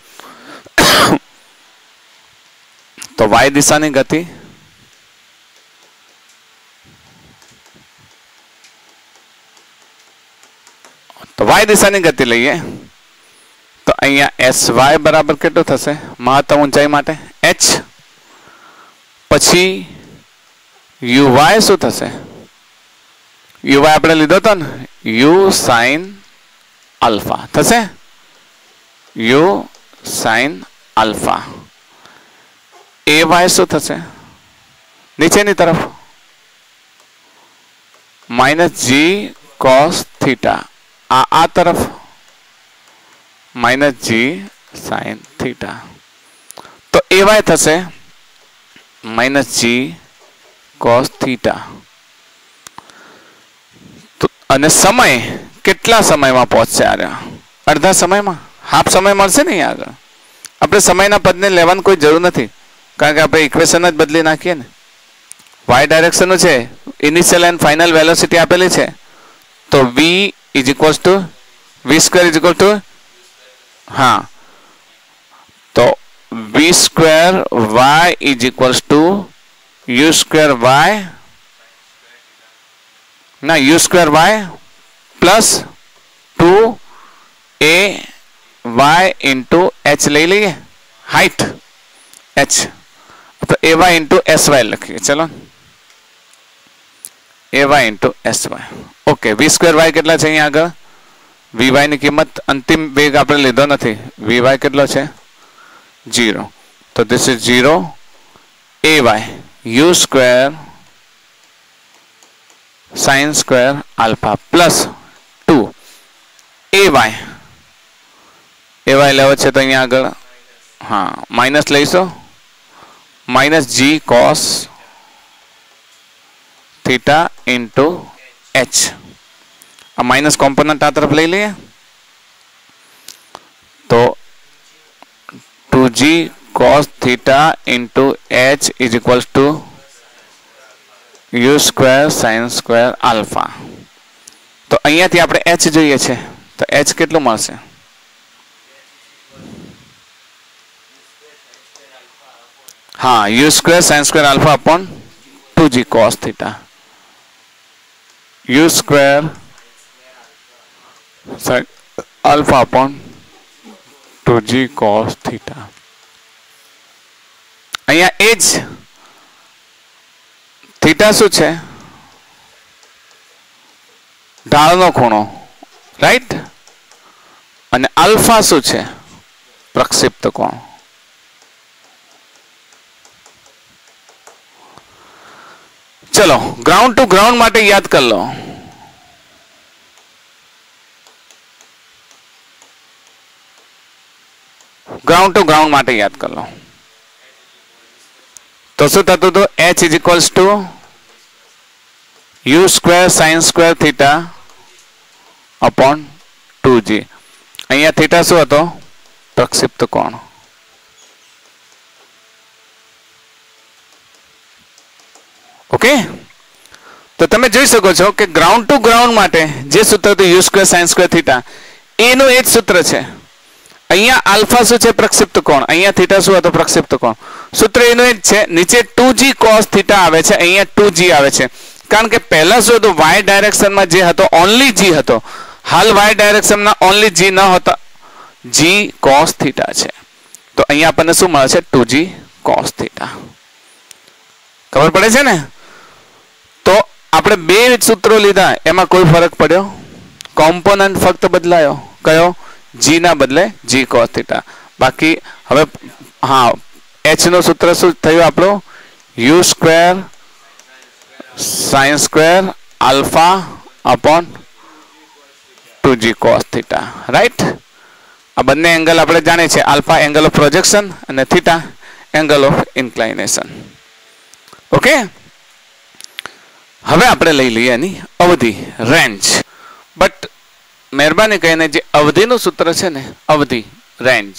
તો y દિશાની ગતિ તો y દિશાની ગતિ લઈએ તો અહીંયા sy બરાબર કેટલું થશે મહત્તમ ઊંચાઈ માટે? h. પછી uy શું થશે? uy આપણે લીધો હતો ને u sin alpha થશે. u sin alpha. ay શું થશે? નીચેની તરફ -g cos theta. આ તરફ -g sin theta. તો ay થશે -g cos theta. તો અને સમય કેટલા સમયમાં પહોંચશે? અડધા સમયમાં. હાફ સમય મળશે ને અહીંયા આગળ. આપણે સમયના પદને લેવાની કોઈ જરૂર નથી કારણ કે આપણે ઇક્વેશન જ બદલી નાખીએ ને. y ડાયરેક્શનનું છે, ઇનિશિયલ એન્ડ ફાઇનલ વેલોસિટી આપેલી છે તો v is equals to v square is equal to हाँ तो v square y is equals to u square y ना u square y plus 2 a y into h ले लिए height h तो a y into s y लिखिए. चलो a y into s y. Okay. v square y કેટલા છે અહીંયા આગળ? vy ની કિંમત અંતિમ વેગ આપણે લીધો નથી. vy કેટલો છે? 0. તો this is 0 ay u square sin square alpha plus 2 ay લેવો છે તો અહીંયા આગળ હા માઇનસ લઈશું -g cos theta into h. आ माइनस कॉम्पोनेंट आ तरफ ले लिए तो 2g cos theta into h is equals to u square sin square alpha. तो અહીંયાથી આપણે h જોઈએ છે તો h કેટલું મળશે? हाँ u square sin square alpha upon 2g cos theta. u square sin alpha upon 2g cos theta. અહીંયા એ જ થીટા શું છે? ઢાળનો ખૂણો, રાઈટ? અને આલ્ફા શું છે? પ્રક્ષિપ્ત કોણ. चलो ग्राउंड टू ग्राउंड માટે યાદ कर लो. ग्राउंड टू ग्राउंड માટે યાદ कर लो. તો શું થતું હતું? h is equals to u square sine square theta upon 2g. અહીંયા થીટા શું હતો? પ્રક્ષિપ્ત કોણ. ઓકે, તો તમે જોઈ શકો છો કે ગ્રાઉન્ડ ટુ ગ્રાઉન્ડ માટે જે સૂત્ર હતું u square sine square theta, એનું એ જ સૂત્ર છે. અહીંયા આલ્ફા શું છે? પ્રક્ષિપ્ત કોણ. અહીંયા થીટા શું હતો? પ્રક્ષિપ્ત કોણ. સૂત્ર એનું એ જ છે. નીચે 2g cos થીટા આવે છે, અહીંયા 2g આવે છે. કારણ કે પહેલા શું હતું? y ડાયરેક્શનમાં જે હતો ઓનલી g હતો. હાલ y ડાયરેક્શનમાં ઓનલી g ન હતો, g cos થીટા છે. તો અહીંયા આપણને શું મળે છે? 2g cos theta. ખબર પડે છે ને? તો આપણે બે સૂત્રો લીધા, એમાં કોઈ ફરક પડ્યો? કોમ્પોનન્ટ ફક્ત બદલાયો. કયો? g ના બદલે g cos થીટા. બાકી હવે હા, h નું સૂત્ર શું થયું આપણું? u square sine square alpha upon 2g cos theta. Right? આ બંને એંગલ આપણે જાણીએ છીએ. આલ્ફા એંગલ ઓફ પ્રોજેક્શન અને theta angle of inclination. Okay, હવે આપણે લઈ લઈએ એની અવધિ, રેન્જ. બટ મહેરબાની કહીને જે અવધિનું સૂત્ર છે ને, અવધિ, રેન્જ,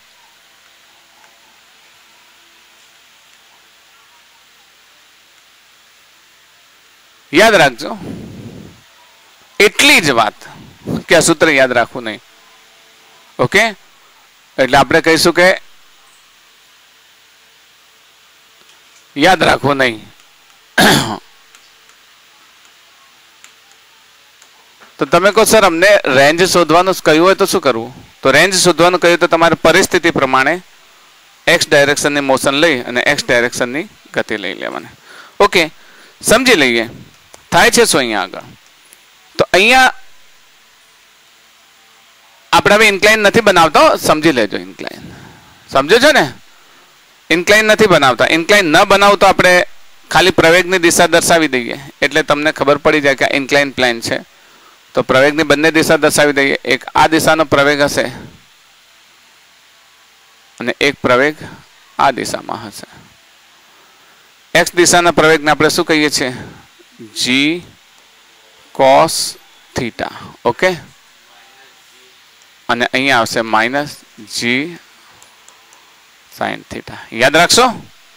યાદ રાખજો. એટલી જ વાત કે આ સૂત્ર યાદ રાખવું નહીં. ઓકે, એટલે આપણે કહીશું કે યાદ રાખવું નહીં. તો તમે કહો સર અમને રેન્જ શોધવાનું કહ્યું હોય તો શું કરવું? તો રેન્જ શોધવાનું કહ્યું તો તમારે પરિસ્થિતિ પ્રમાણે એક્સ ડાયરેક્શનની મોશન લઈ અને એક્સ ડાયરેક્શનની ગતિ લઈ લેવાની. ઓકે, સમજી લઈએ થાય છે શું અહીંયા આગળ. તો અહીંયા આપણે હવે ઇન્ક્લાઇન નથી બનાવતા, સમજી લેજો. ઇન્ક્લાઇન સમજો છો ને? ઇન્ક્લાઇન નથી બનાવતા. ઇન્ક્લાઇન ન બનાવતો આપણે ખાલી પ્રવેગની દિશા દર્શાવી દઈએ એટલે તમને ખબર પડી જાય કે ઇન્ક્લાઇન પ્લેન છે. તો પ્રવેગની બંને દિશા દર્શાવી દઈએ. એક આ દિશાનો પ્રવેગ હશે અને એક પ્રવેગ આ દિશામાં હશે. એક્સ દિશાના પ્રવેગને આપણે શું કહીએ છીએ? g cos theta. ઓકે, અને અહીંયા આવશે માઇનસ g sin થીટા. યાદ રાખશો.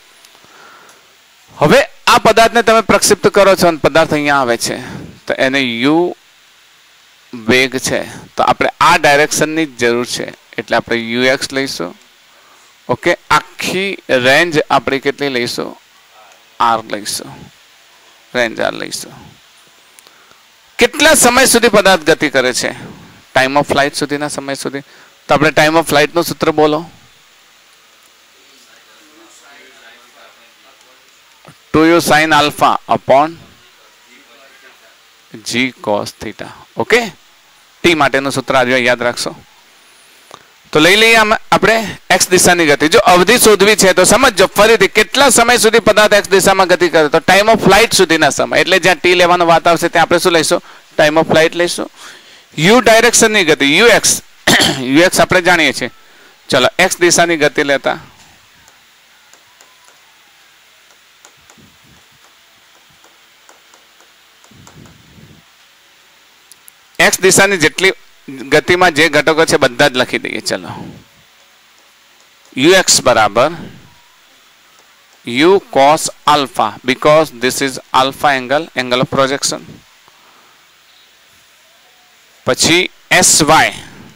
હવે આ પદાર્થને તમે પ્રક્ષિપ્ત કરો છો અને પદાર્થ અહીંયા આવે છે તો એને u વેગ છે, તો આપણે આ ડાયરેક્શનની જ જરૂર છે એટલે આપણે ux લઈશું. ઓકે, આખી રેન્જ આપણે કેટલી લઈશું? r લઈશું. રેન્જ r લઈશું. કેટલા સમય સુધી પદાર્થ ગતિ કરે છે? ટાઈમ ઓફ ફ્લાઇટ સુધીના સમય સુધી. તો આપણે ટાઈમ ઓફ ફ્લાઇટનું સૂત્ર બોલો. 2u sin alpha upon g cos theta. Okay, t માટેનું સૂત્ર આજે યાદ રાખશો. તો લઈ લઈએ આપણે x દિશાની ગતિ. જો અવધિ શોધવી છે તો સમજો ફરીથી કેટલા સમય સુધી પદાર્થ x દિશામાં ગતિ કરે. તો ટાઈમ ઓફ ફ્લાઇટ સુધીના સમય એટલે જ્યાં t લેવાનો વાત આવશે ત્યાં આપણે શું લઈશું? ટાઈમ ઓફ ફ્લાઇટ લઈશું. u ડાયરેક્શનની ગતિ ux ux આપણે જાણીએ છીએ. ચલો x દિશાની ગતિ લેતા x દિશાની જેટલી ગતિમાં જે ઘટકો છે બધા જ લખી દઈએ. ચલો ux બરાબર u cos alpha because this is alpha angle of projection. પછી sy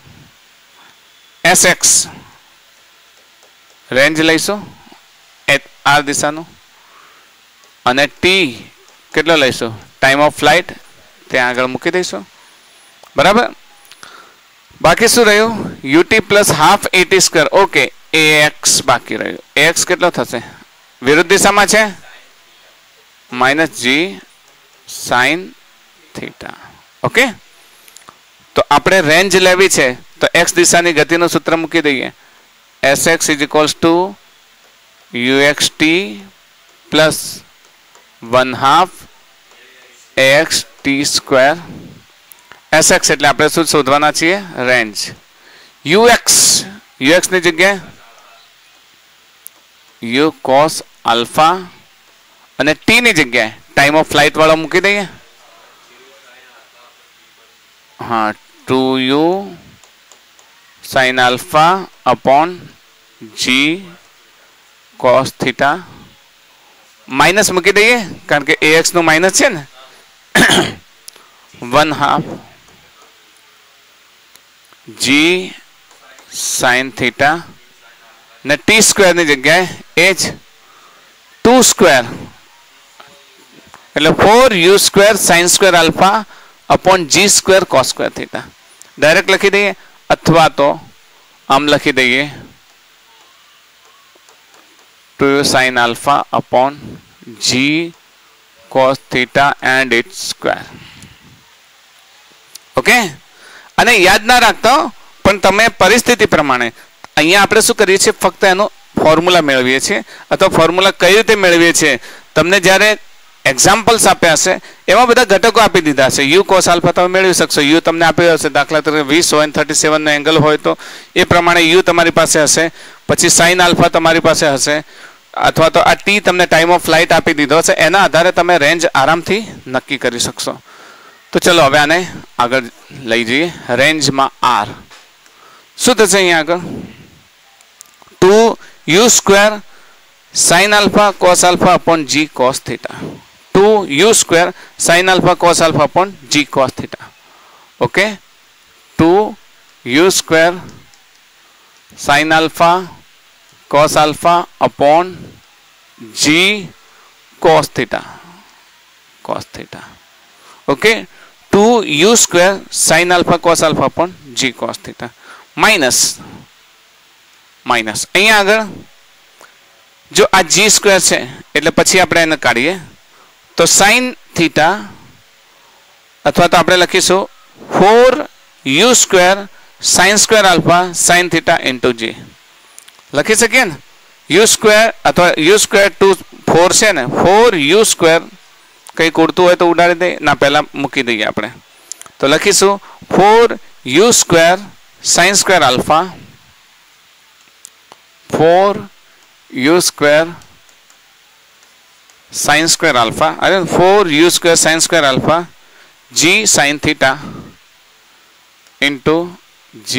sx રેન્જ લઈશું r દિશાનું અને t કેટલો લઈશું? ટાઈમ ઓફ ફ્લાઇટ ત્યાં આગળ મૂકી દઈશું. બરાબર. બાકી શું રહ્યું? ut plus half at square. Okay, ax બાકી રહ્યું. ax કેટલો થશે? વિરુદ્ધ દિશામાં છે, minus g sin theta. Okay, તો આપણે રેન્જ લેવી છે તો x દિશાની ગતિનું સૂત્ર મૂકી દઈએ. sx is equals to uxt plus 1/2 ax t square. sx એટલે આપણે શું શોધવાના છીએ? રેન્જ. ux ની જગ્યાએ u cos આલ્ફા અને ટી ની જગ્યાએ ટાઈમ ઓફ ફ્લાઇટ વાળો મૂકી દઈએ. હા, 2u sin alpha upon g cos theta minus મૂકી દઈએ કારણ કે ax નું માઇનસ છે ને. 1/2 g sin theta ને t સ્ક્વેર ની જગ્યાએ h 2 સ્ક્વેર એટલે 4u square sin square alpha upon g square cos square theta direct लखी दઈએ अथवा तो आम लखी दઈએ 2u sin alpha upon g cos theta and its square. Okay અને યાદ ના રાખતા પણ તમે પરિસ્થિતિ પ્રમાણે અહીંયા આપણે શું કરીએ છીએ ફક્ત એનો ફોર્મ્યુલા મેળવીએ છીએ અથવા ફોર્મ્યુલા કઈ રીતે મેળવીએ છીએ તમને જ્યારે એક્ઝામ્પલ્સ આપ્યા હશે એમાં બધા ઘટકો આપી દીધા છે. યુ કોસ આલ્ફા તમે મેળવી શકશો. યુ તમને આપ્યો હશે દાખલા તરીકે 20 હોય 37 નો એંગલ હોય તો એ પ્રમાણે યુ તમારી પાસે હશે. પછી સાઇન આલ્ફા તમારી પાસે હશે અથવા તો આ ટી તમને ટાઈમ ઓફ ફ્લાઇટ આપી દીધો છે. એના આધારે તમે રેન્જ આરામથી નક્કી કરી શકશો. તો ચલો હવે આને આગળ લઈ જઈએ. રેન્જમાં આર શું થશે અહીંયા આગળ 2u square sin alpha cos alpha upon g cos theta 2u square sin alpha cos alpha upon g cos theta. okay 2u square sin alpha cos alpha upon g cos theta okay 2u square sin alpha cos alpha upon g cos theta minus અહીંયા આગળ जो आ g square है એટલે પછી આપણે એને કાઢીએ તો sin थीटा अथवा तो આપણે લખીશું 4u square sin square alpha sin theta into g લખી શકીએ ને. u સ્ક્વેર અથવા u સ્ક્વેર ટુ 4 છે ને 4u સ્ક્વેર કઈ ઉડતું હોય તો ઉડાડી દે ના પહેલા મૂકી દઈએ આપણે તો લખીશું 4u square sin square alpha 4u square sin square alpha and 4u square sin square alpha g sin theta into g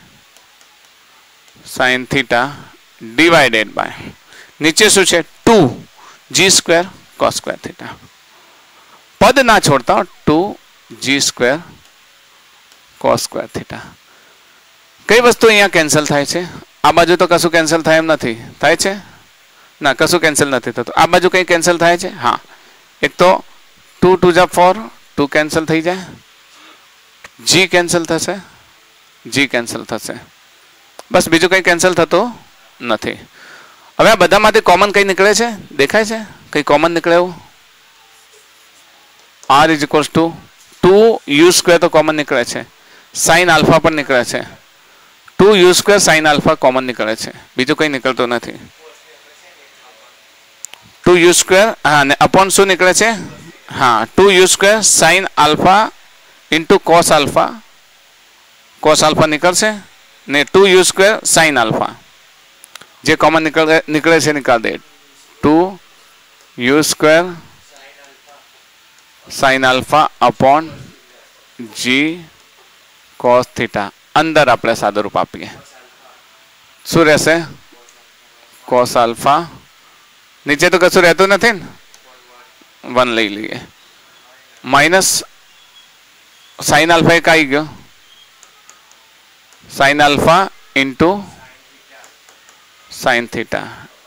sin theta divided by नीचे શું છે 2g square cos square theta. પદ ના છોડતા 2g square cos square theta. કઈ વસ્તુ અહીંયા cancel થાય છે? આ બાજુ તો કશું કેન્સલ થાય એમ નથી. થાય છે ના કશું કેન્સલ નથી થતું. આ બાજુ કંઈ કેન્સલ થાય છે? હા, એક તો 2 2 જા 4 2 કેન્સલ થઈ જાય. g કેન્સલ થશે, g કેન્સલ થશે. બસ બીજું કંઈ કેન્સલ થતું નથી. હવે આ બધામાંથી કોમન કંઈ નીકળે છે? દેખાય છે કંઈ કોમન નીકળે એવું? r is equals to 2u square તો કોમન નીકળે છે, સાઇન આલ્ફા પણ નીકળે છે. 2u square sin alpha common નીકળે છે, બીજું કંઈ નીકળતું નથી. 2u સ્ક્વેર હા ને અપોન શું નીકળે છે? હા 2u square sin alpha into cos alpha નીકળશે ને 2u સ્ક્વેર sin alpha જે કોમન નીકળે છે નીકાળ દે. 2u square sin alpha upon g cos theta अंदर આપણે સાદું રૂપ આપીએ શું રહેશે? cos alpha નીચે તો કશું રહેતું નથી ને 1 લઈ લઈએ માઈનસ sin alpha એક આવી ગયો sin alpha into sin theta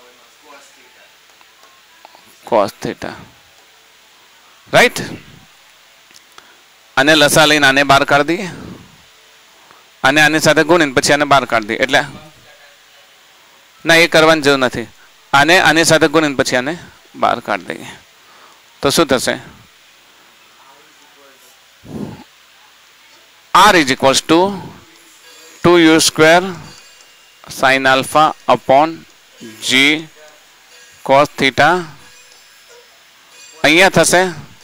cos theta right. અને લસા લઈને આને બહાર કાઢી દઈએ અને આની સાથે ગુણીને પછી આને બહાર કાઢી દઈએ એટલે ના એ કરવાની જરૂર નથી. આને આની સાથે ગુણીને પછી આને બહાર કાઢી દઈએ તો શું થશે? r is equals to 2u square sin alpha upon g cos theta અહીંયા થશે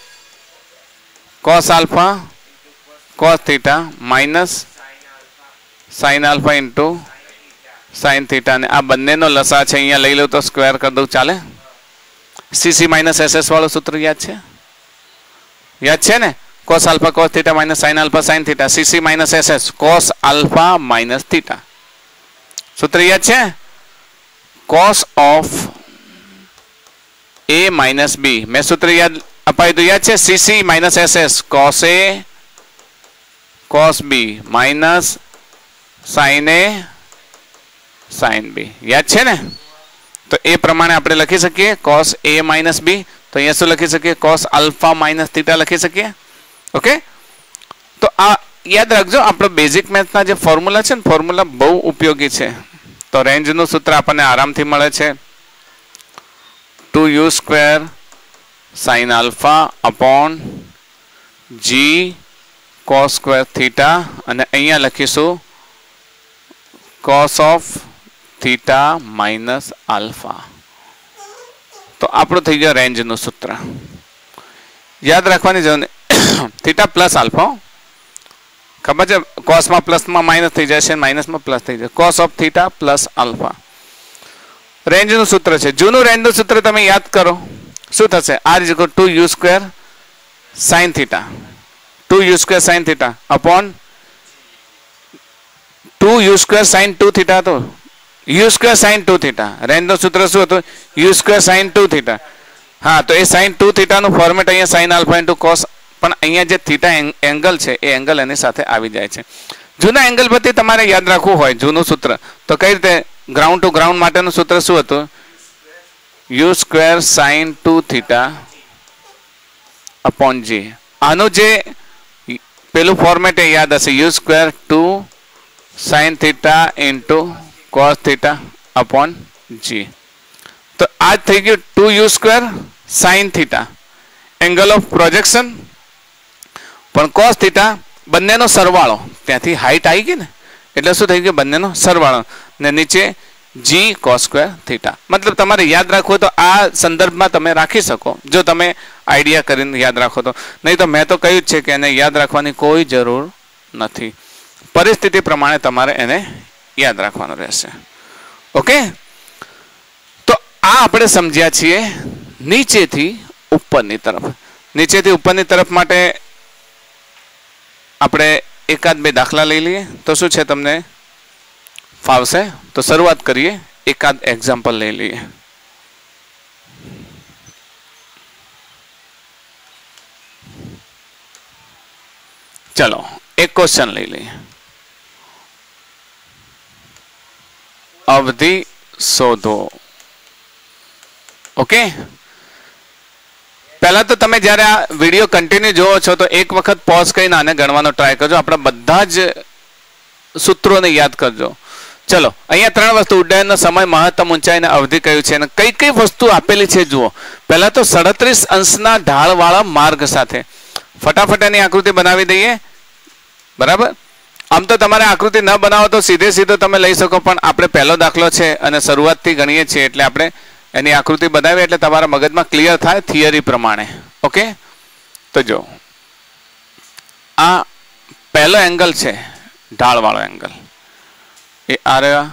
cos alpha cos theta minus sin alpha into sin theta ને આ બંનેનો લસા છે અહીંયા લઈ લો તો સ્ક્વેર કરી દઉં ચાલે? CC माइनस SS वाળું સૂત્ર યાદ છે ને? cos alpha cos theta minus sin alpha sin theta, CC minus SS cos alpha minus theta. સૂત્ર યાદ છે? cos of A minus B. મેં સૂત્ર યાદ અપાયું તો યાદ છે? CC minus SS cos A cos B minus sin A sin B. યાદ છે ને? તો એ પ્રમાણે આપણે લખી શકીએ cos A minus B. તો અહીંયા શું લખી શકીએ? cos alpha minus theta લખી શકીએ. ઓકે, તો આ યાદ રાખજો, આપણો બેઝિક મેથના જે ફોર્મ્યુલા છે ને, ફોર્મ્યુલા બહુ ઉપયોગી છે. તો રેન્જનું સૂત્ર આપણને આરામથી મળે છે 2u square sin alpha upon g cos square theta, અને અહીંયા લખીશું cos of theta minus alpha. તો આપણું થઈ ગયું રેન્જનું સૂત્ર. યાદ રાખવાની જરૂર નહીં, થીટા પ્લસ આલ્ફા, ખબર છે? કોસમાં પ્લસમાં માઇનસ થઈ જશે, માઇનસમાં પ્લસ થઈ જશે. Cos of theta plus alpha રેન્જનું સૂત્ર છે. જૂનું રેન્જનું સૂત્ર તમે યાદ કરો, શું થશે? r is equal to 2u square sin theta, 2u square sin theta upon 2u square sin 2 theta હતો, u સ્ક્વેર sin 2 theta. રેન્જનું સૂત્ર શું હતું? u square sin 2 theta. હા, તો એ sin 2 theta નું ફોર્મેટ અહીંયા sin alpha into cos, પણ અહીંયા જે થીટા એંગલ છે એ એંગલ એની સાથે આવી જાય છે. જૂના એંગલ પરથી તમારે યાદ રાખવું હોય જૂનું સૂત્ર, તો કઈ રીતે? ગ્રાઉન્ડ ટુ ગ્રાઉન્ડ માટેનું સૂત્ર શું હતું? u square sin 2 theta upon g. આનું જે પેલું ફોર્મેટ એ યાદ હશે, u square 2 sin theta into cos theta upon g. તો આ થઈ ગયું 2u square sin theta, angle of projection, પણ cos theta બંનેનો સરવાળો. ત્યાંથી હાઈટ આવી ગઈ ને, એટલે શું થઈ ગયું? બંનેનો સરવાળો, ને નીચે g cos square theta. મતલબ તમારે યાદ રાખવું તો આ સંદર્ભમાં તમે રાખી શકો, જો તમે આઈડિયા કરીને યાદ રાખો તો. નહીં તો મેં તો કહ્યું જ છે કે એને યાદ રાખવાની કોઈ જરૂર નથી, પરિસ્થિતિ પ્રમાણે તમારે એને યાદ રાખવાનું રહેશે. ઓકે, તો આ આપણે સમજ્યા છીએ નીચેથી ઉપરની તરફ. નીચેથી ઉપરની તરફ માટે આપણે એકાદ બે દાખલા લઈ લઈએ તો શું છે, તમને ફાવશે. તો શરૂઆત કરીએ, એકાદ એક્ઝામ્પલ લઈ લઈએ. ચલો એક ક્વેશ્ચન લઈ લઈએ. અવધિ શોધો. ઓકે, પહેલા તો તમે જ્યારે આ વિડીયો કન્ટિન્યુ જોવો છો તો એક વખત પોઝ કરીને આને ગણવાનો ટ્રાય કરજો. આપણા બધા જ સૂત્રોને યાદ કરજો. ચલો, અહીંયા ત્રણ વસ્તુ: ઉડ્ડયનનો સમય, મહત્તમ ઊંચાઈ અને અવધિ કયું છે, અને કઈ કઈ વસ્તુ આપેલી છે જુઓ. પહેલા તો 37 અંશના ઢાળવાળા માર્ગ સાથે ફટાફટ એની આકૃતિ બનાવી દઈએ. બરાબર? આમ તો તમારે આકૃતિ ન બનાવો તો સીધે સીધો તમે લઈ શકો, પણ આપણે પહેલો દાખલો છે અને શરૂઆતથી ગણીએ છીએ એટલે આપણે એની આકૃતિ બનાવી એટલે તમારા મગજમાં ક્લિયર થાય થિયરી પ્રમાણે. ઓકે, તો જો આ પહેલો એંગલ છે, ઢાળવાળો એંગલ, એ આ રહ્યા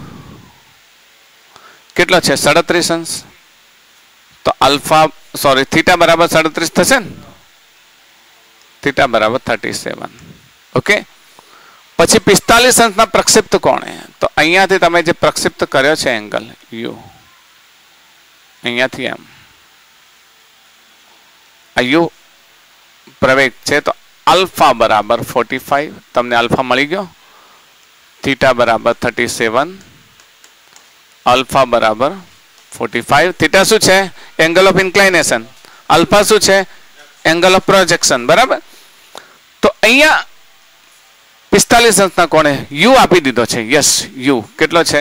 કેટલો છે? 37 અંશ. તો થીટા બરાબર 37 થશે ને, થીટા બરાબર 37. ઓકે, પછી 45 અંશના પ્રક્ષિપ્ત કોણે? તો અહીંયાથી તમે જે પ્રક્ષિપ્ત કર્યો છે એંગલ યુ, અહીંયાથી એમ આ યુ પ્રવેગ છે, તો આલ્ફા બરાબર 45. તમને આલ્ફા મળી ગયો. થીટા બરાબર 37, આલ્ફા બરાબર 45. થીટા શું છે? Angle of ઇન્ક્લાઇનેશન. આલ્ફા શું છે? Angle of projection. બરાબર? તો અહીંયા 45 અંશના કોણે યુ આપી દીધો છે. યસ, યુ કેટલો છે?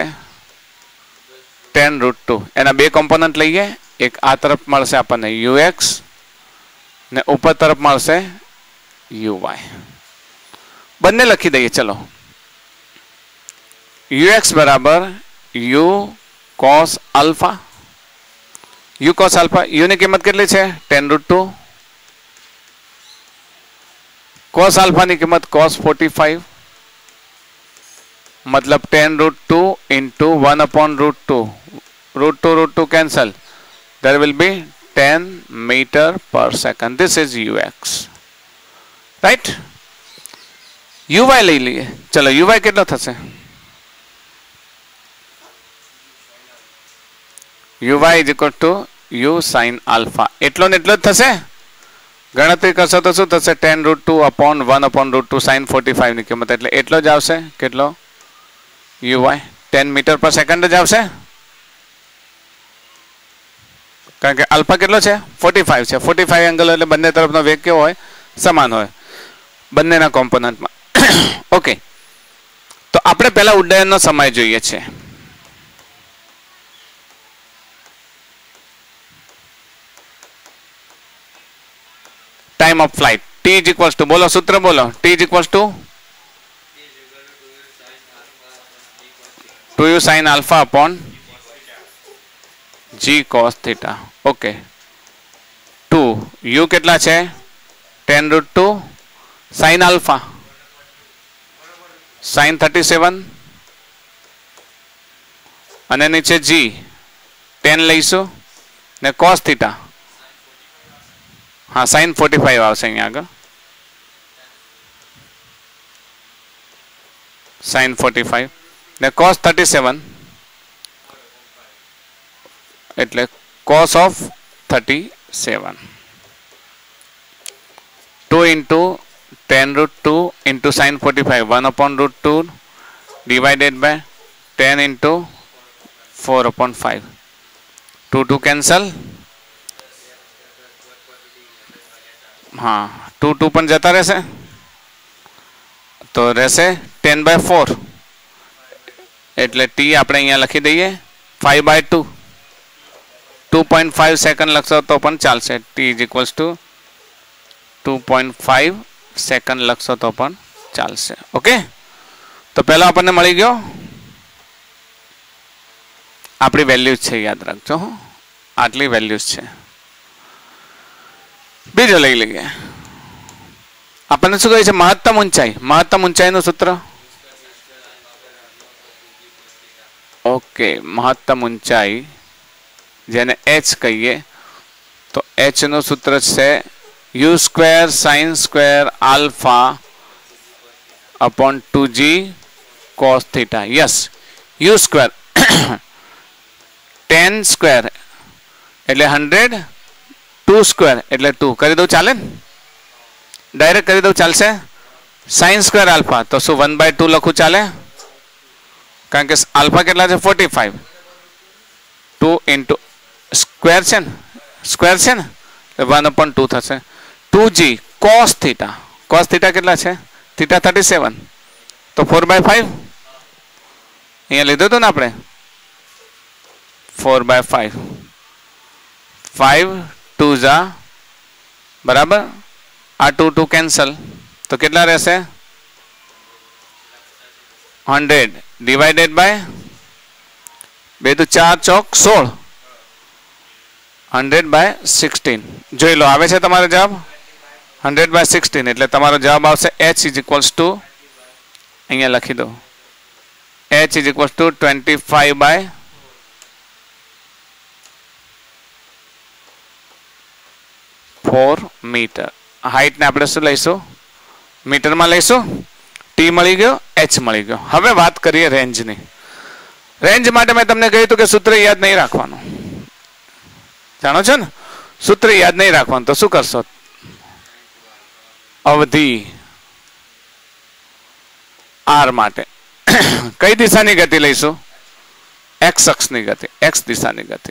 tan√2. એના બે કોમ્પોનન્ટ લઈએ. એક આ તરફ મળશે આપણને ux ને ઉપર તરફ મળશે uy. બંને લખી દઈએ. ચલો, ux બરાબર u cos alpha. u cos alpha, u ની કિંમત કેટલી છે? tan√2. cos alpha ની કિંમત cos 45, मतलब tan√2 into 1/√2. √2 cancel, there will be 10 meter per second. This is ux, right? uy લઈ લઈએ. ચલો uy કેટલો થશે? uy is equal to u sin alpha. એટલો ને એટલો જ થશે. ગણતરી કરશો તો શું થશે? 10√2 upon 1/√2 sin 45 ની કિંમત એટલે એટલો જ આવશે. કેટલો? uy 10 મીટર પર સેકન્ડ જ આવશે, કારણ કે આલ્ફા કેટલો છે? 45 છે. 45 એંગલ એટલે બંને તરફનો વેગ કેવો હોય? સમાન હોય બંનેના કોમ્પોનન્ટમાં. ઓકે, તો આપણે પહેલા ઉડ્ડયનનો સમય જોઈએ છે. Time of flight t is equals to, બોલો સૂત્ર બોલો. t is equals to 2u sin alpha upon g cos theta. Okay, 2 u કેટલા છે? 10√2 sin alpha sin 37 અને નીચે g 10 લઈશું ને cos theta, હા sin 45 આવશે અહીંયા આગળ. sin 45 ને cos 37 એટલે cos of 37. 2 into 10√2 into sin 45 1/√2 divided by 10 into 4/5. 2 cancel. हाँ 2 પણ જતા રહેશે તો રહેશે 10/4 એટલે t આપણે અહીંયા લખી દઈએ 5/2. 2.5 સેકન્ડ લખશો તો પણ ચાલશે. t is equals to 2.5 second લખશો તો પણ ચાલશે. ઓકે, તો પહેલા આપણને મળી ગયો આપણી વેલ્યુઝ છે, યાદ રાખજો. આટલી વેલ્યુઝ છે. બીજો લઈ લઈએ. આપણને શું કહે છે? મહત્તમ ઊંચાઈ. મહત્તમ ઊંચાઈનું સૂત્ર. ઓકે, મહત્તમ ઊંચાઈ જેને h કહીએ તો h નું સૂત્ર છે u² sin² alpha upon 2g cos theta. Yes, u² 10² એટલે 100, 2² એટલે 2 કરી દઉં, ચાલે ને? ડાયરેક્ટ કરી દઉં, ચાલશે? sin² alpha તો શું 1/2 લખું, ચાલે? કારણ કે આલ્ફા કેટલા છે? 45. 2 into સ્ક્વેર છે ને, સ્ક્વેર છે ને 1/2 થશે. 2g cos theta. cos theta કેટલા છે? theta 37 તો 4/5 અહીંયા લીધું હતું ને આપણે. 4/5. 5 2 જા બરાબર. આ 2 કેન્સલ તો કેટલા રહેશે? 100 ડિવાઇડેડ બાય 2 તો 4 ચોક 16. 100/16 જોઈ લો, આવે છે તમારો જવાબ 100/16 એટલે તમારો જવાબ આવશે h is equals to, અહીંયા લખી દો, h is equals to 25/4 metre. Height ને આપણે શું લઈશું? મીટરમાં લઈશું. t મળી ગયો, h મળી ગયો. હવે વાત કરીએ રેન્જની. રેન્જ માટે મેં તમને કહ્યું હતું કે સૂત્ર યાદ નહીં રાખવાનું. જાણો છો ને, સૂત્ર યાદ નહીં રાખવાનું તો શું કરશો? અવધિ r માટે કઈ દિશાની ગતિ લઈશું? x અક્ષની ગતિ, x દિશાની ગતિ.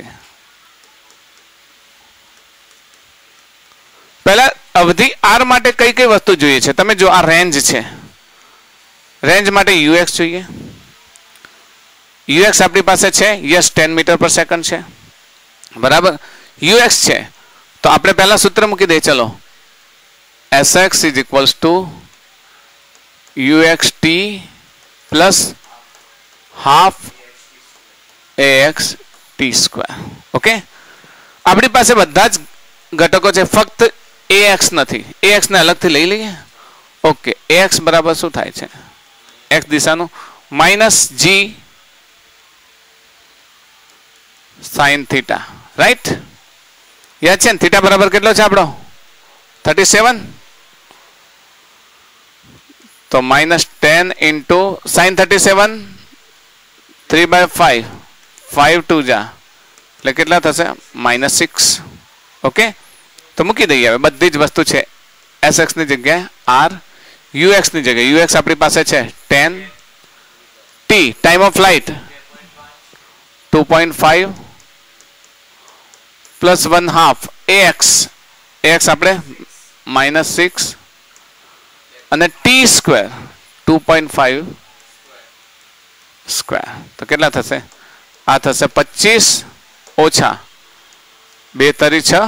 પહેલા અવધિ r માટે કઈ કઈ વસ્તુ જોઈએ છે? તમે જો આ રેન્જ છે, રેન્જ માટે ux જોઈએ. ux આપણી પાસે છે, યસ 10 મીટર પર સેકન્ડ છે, બરાબર. ux છે તો આપણે પહેલા સૂત્ર મૂકી દઈએ. ચલો, sx is equals to uxt plus half ax t². Okay, આપણી પાસે બધા જ ઘટકો છે, ફક્ત ax નથી. ax ને અલગથી લઈ લઈએ. ઓકે, ax બરાબર શું થાય છે? x દિશાનું -g sin theta, રાઈટ? યાદ છે ને થીટા બરાબર કેટલો છે આપણો 37 તો -10 ઇન્ટુ sin 37 3/5 5 2 જા એટલે કેટલા થશે -6 ઓકે તો મૂકી દઈએ હવે બધી જ વસ્તુ છે sx ની જગ્યાએ r ux ની જગ્યાએ ux આપણી પાસે છે 10 t time of flight 2.5 plus 1/2 ax આપણે -6 અને t સ્ક્વેર 2.5 સ્ક્વેર તો કેટલા થશે આ થશે 25 ઓછા 2 તરી 6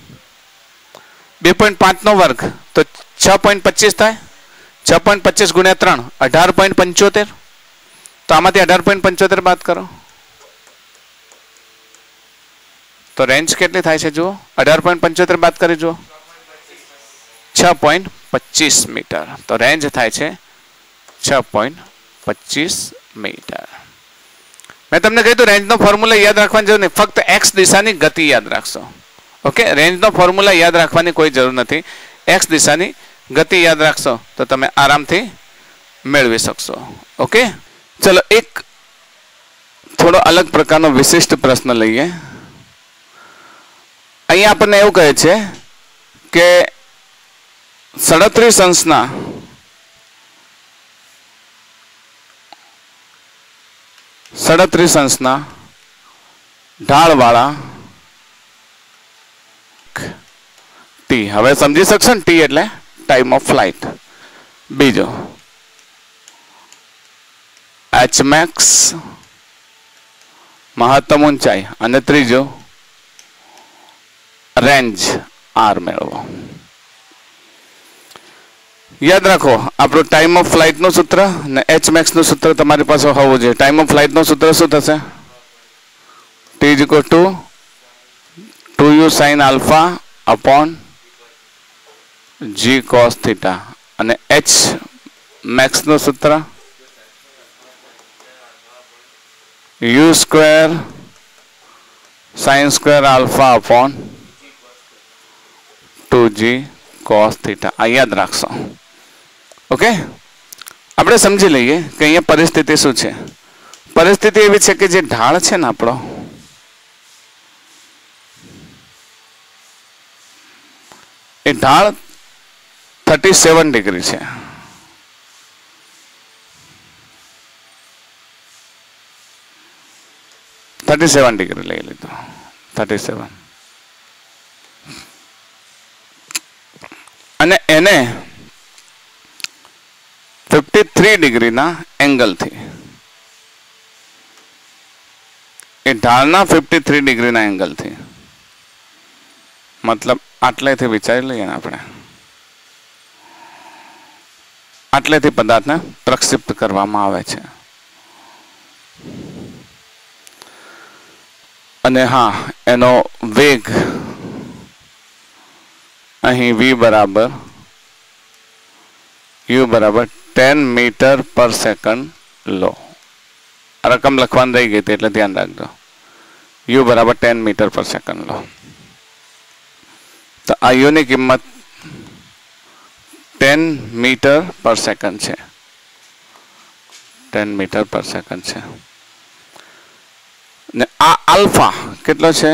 2.5 નો વર્ગ તો 6.25 થાય 6.25 ગુણ્યા 3 18.75 તો આમાંથી 18.75 બાદ કરો તો રેન્જ કેટલી થાય છે જુઓ 18.75 બાદ કરી જુઓ 6.25 મીટર તો રેન્જ થાય છે 6.25 મીટર મેં તમને કહ્યું રેન્જનો ફોર્મ્યુલા યાદ રાખવાની જરૂર નહીં ફક્ત x દિશાની ગતિ યાદ રાખશો ઓકે રેન્જનો ફોર્મ્યુલા યાદ રાખવાની કોઈ જરૂર નથી x દિશાની ગતિ યાદ રાખશો તો તમે આરામથી મેળવી શકશો ઓકે ચલો એક થોડો અલગ પ્રકારનો વિશિષ્ટ પ્રશ્ન લઈએ અહીંયા આપણને એવું કહે છે કે 37 અંશના ઢાળવાળા ટી હવે સમજી શકશો ને ટી એટલે ટાઈમ ઓફ ફ્લાઇટ બીજો એચ મેક્સ મહત્તમ ઊંચાઈ અને ત્રીજો રેન્જ આર મેળવો યાદ રાખો આપણું ટાઈમ ઓફ ફ્લાઇટ નું સૂત્ર અને એચ મેક્સ નું સૂત્ર તમારી પાસે હોવું જોઈએ ટાઈમ ઓફ ફ્લાઇટ નું સૂત્ર શું થશે t = 2u sin alpha upon g cos theta અને h max નું સૂત્ર u square sin square alpha upon 2g cos theta આ યાદ રાખશો ઓકે આપણે સમજી લઈએ કે અહીંયા પરિસ્થિતિ શું છે પરિસ્થિતિ એવી છે કે જે ઢાળ છે ને આપણો એ ઢાળ 37 ડિગ્રી છે ડિગ્રી લઈ લીધો 37 અને એને 53 ડિગ્રીના એંગલથી એ ઢાળના 53 ડિગ્રીના એંગલથી મતલબ આટલેથી વિચારી લઈએ ને આપણે આટલેથી પદાર્થને પ્રક્ષિપ્ત કરવામાં આવે છે અને હા એનો વેગ અહીં v બરાબર u બરાબર 10 મીટર પર સેકન્ડ લો રકમ લખવાની રહી ગઈ હતી એટલે ધ્યાન રાખજો u બરાબર 10 મીટર પર સેકન્ડ લો તો આ u ની કિંમત 10 મીટર પર સેકન્ડ છે 10 મીટર પર સેકન્ડ છે ને આ આલ્ફા કેટલો છે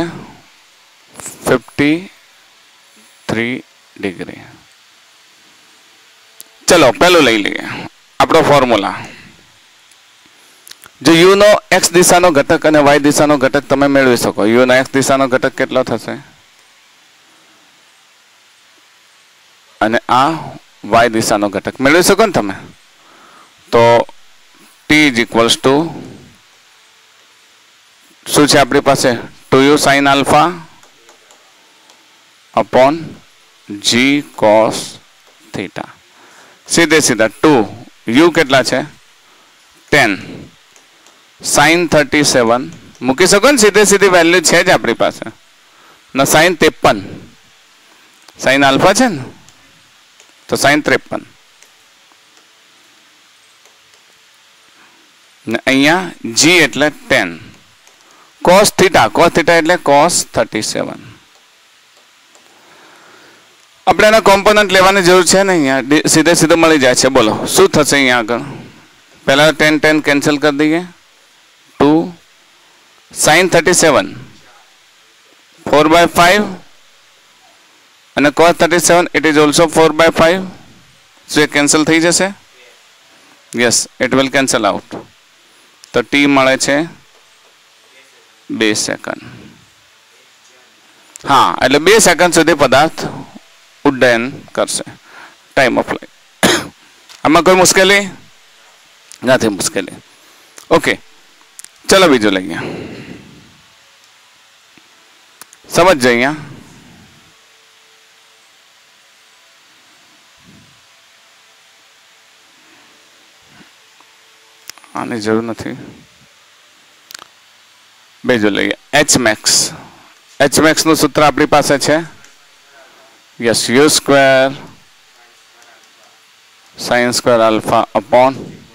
53 ડિગ્રી ચલો પહેલું લઈ લઈએ આપણો ફોર્મ્યુલા જો u નો x દિશાનો ઘટક અને y દિશાનો ઘટક તમે મેળવી શકો u નો x દિશાનો ઘટક કેટલો થશે અને આ y દિશાનો ઘટક મેળવી શકો ને તમે તો t = શું છે આપણી પાસે 2u sin alpha upon g cos theta સીધે સીધા 2 u કેટલા છે 10 sin 37 મૂકી શકો ને સીધે સીધી વેલ્યુ છે જ આપણી પાસે ને sin 53 sin alpha છે ને તો sin 53 ને અહીંયા g એટલે 10 cos theta એટલે cos 37 આપણે એના કોમ્પોનન્ટ લેવાની જરૂર છે ને, અહીંયા સીધે સીધો મળી જાય છે. બોલો શું થશે અહીંયા આગળ? પહેલા 10 10 કેન્સલ કરી દઈએ. 2 sin 37 4/5 અને cos 37 it is also 4/5. So એ કેન્સલ થઈ જશે. Yes, it will cancel out. તો t મળે છે 2 સેકન્ડ. હા, એટલે 2 સેકન્ડ સુધી પદાર્થ ઉડ્ડયન કરશે. Time of flight. આમાં કોઈ મુશ્કેલી નથી. મુશ્કેલી ઓકે. ચલો બીજું લઈએ. સમજજો અહીંયા. આની જરૂર નથી. બીજું લઈએ. H max. એચ મેક્સ નું સૂત્ર આપણી પાસે છે. Yes, U square sine square alpha upon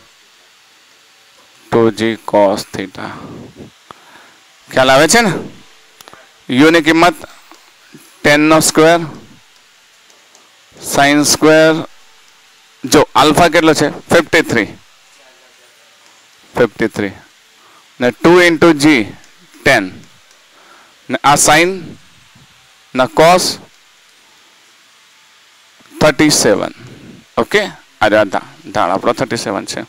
2g cos theta. ખ્યાલ આવે છે ને? યુ ની કિંમત 10 નો સ્ક્વેર સાઇન સ્ક્વેર, જો આલ્ફા કેટલો છે 53 ને 2 ઇન્ટુ જી 10 ને આ સાઇન ના કોસ 37. ઓકે, અરે ઢાળ આપણો 37 છે.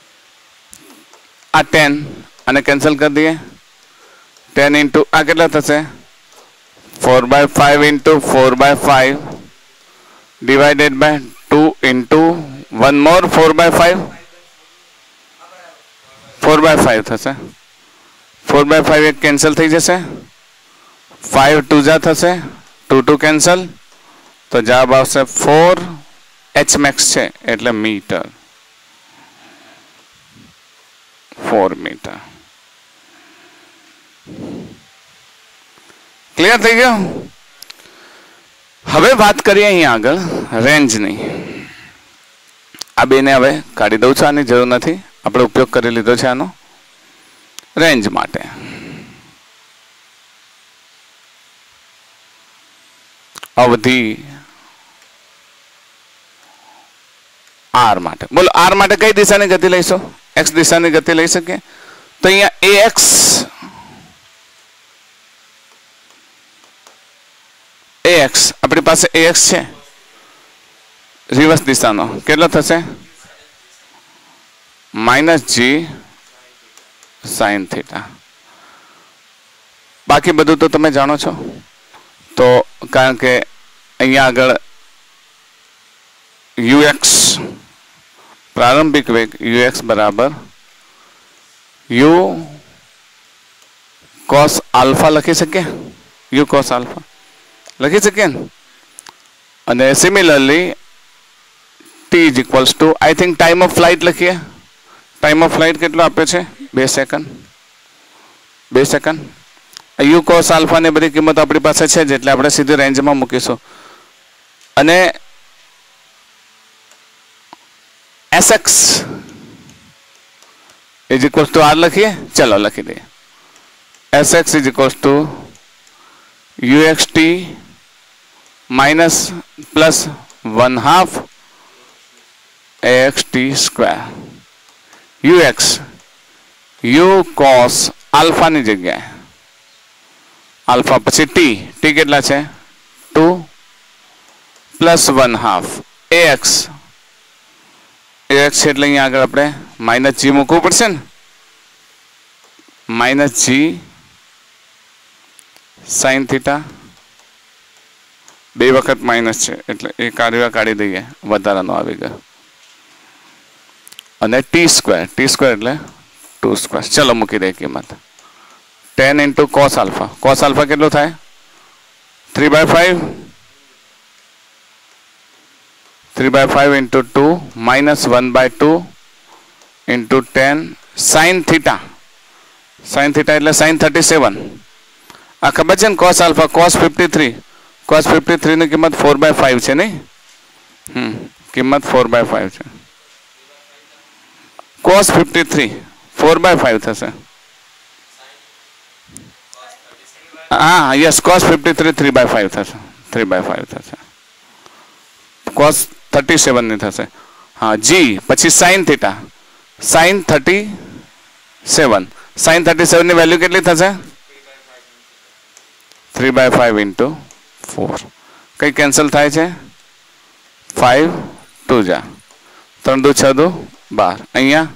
આ 10 અને કેન્સલ કરી દઈએ. 10 ઇન્ટુ આ કેટલા થશે 4/5 into 4/5 divided by 2 into 1 more 4/5 4/5 થશે. 4/5 એક કેન્સલ થઈ જશે. 5 2 જા થશે. 2 2 કેન્સલ. તો જવાબ આવશે 4 એચ મેક્સ છે એટલે મીટર. 4 મીટર. ક્લિયર થઈ ગયો? હવે વાત કરીએ અહીંયા આગળ રેન્જની. આ બેને હવે કાઢી દઉં છું, આની જરૂર નથી. આપણે ઉપયોગ કરી લીધો છે આનો રેન્જ માટે. અવધિ આર માટે. બોલો આર માટે કઈ દિશાની ગતિ લઈશું? એક્સ દિશાની ગતિ લઈ શકીએ. તો અહીંયા ax આપણી પાસે ax છે રિવર્સ દિશાનો કેટલો થશે -g sin થીટા. બાકી બધું તો તમે જાણો છો. તો કારણ કે અહીંયા આગળ ux પ્રારંભિક વેગ ux બરાબર u cos આલ્ફા લખી શકીએ. u cos આલ્ફા લખી શકીએ ને. અને similarly t is equals to I think time of flight લખીએ. ટાઈમ ઓફ ફ્લાઇટ કેટલો આપ્યો છે 2 second. 2 second. u cos alpha ની બધી કિંમત આપણી પાસે છે જ એટલે આપણે સીધી રેન્જમાં મૂકીશું. અને sx is equals to r લખીએ. ચલો લખી દઈએ. sx is equals to uxt minus plus 1/2 axt square. ux u cos alpha ની જગ્યાએ આલ્ફા પછી t કેટલા છે 2 plus 1/2 ax ax એટલે અહીંયા આગળ આપણે માઇનસ g મૂકવું પડશે ને. -g sin theta. 2 વખત માઇનસ છે એટલે એ કાઢી દઈએ. વધારાનો આવી ગયો. અને t સ્ક્વેર એટલે 2 સ્ક્વેર. ચલો મૂકી દઈએ કિંમત. 10 into cos alpha. cos alpha કેટલું થાય 3/5 into 2 -1/2 into 10 sin theta. sin theta એટલે sin 37. આ ખબર છે ને cos આલ્ફા cos 53 ની કિંમત 4/5 છે નહીં. કિંમત 4/5 છે. cos 53 4/5 થશે. હા યસ cos 53 3/5 થશે. 3/5 થશે. cos 37 ની થશે. હા g પછી sin θ sin 37 sin 37 ની વેલ્યુ કેટલી થશે 3/5 into 4 કઈ કેન્સલ થાય છે 5 2 જા 3 2 6 2 12 અહીંયા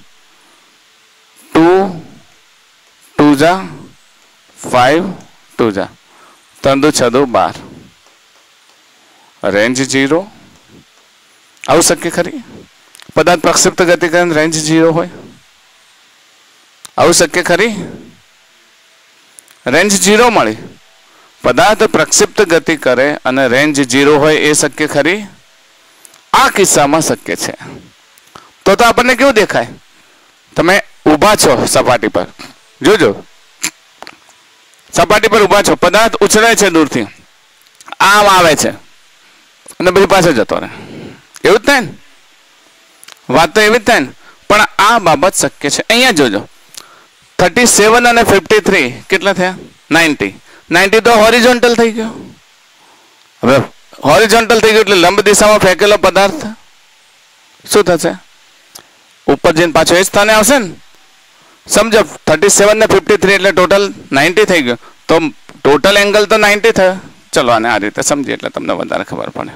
2 2 જા 5 2 જા 3 2 6 2 12 રેન્જ 0 આવું શક્ય ખરી પદાર્થ પ્રક્ષિપ્ત ગતિ કરે રેન્જ 0 હોય આવું શક્ય ખરી રેન્જ 0 મળી પદાર્થ પ્રક્ષિપ્ત ગતિ કરે અને રેન્જ 0 હોય એ શક્ય ખરી આ કિસ્સામાં શક્ય છે તો આપણને કેવું દેખાય તમે ઊભા છો સપાટી પર જોજો સપાટી પર ઊભા છો પદાર્થ ઉછળે છે દૂરથી આમ આવે છે અને પછી પાછો જતો રહે એવું જ થાય ને વાત તો એવી જ થાય ને પણ આ બાબત શક્ય છે અહીંયા જોજો 37 અને 53 કેટલા થયા 90 તો હોરિઝોન્ટલ થઈ ગયો હવે હોરિઝોન્ટલ થઈ ગયો એટલે લંબ દિશામાં ફેંકેલો પદાર્થ શું થશે ઉપર જઈને પાછો એ સ્થાને આવશે ને સમજો 37 ને 53 એટલે ટોટલ 90 થઈ ગયો તો ટોટલ એંગલ તો 90 થયો ચલો આને આ રીતે સમજીએ એટલે તમને વધારે ખબર પડે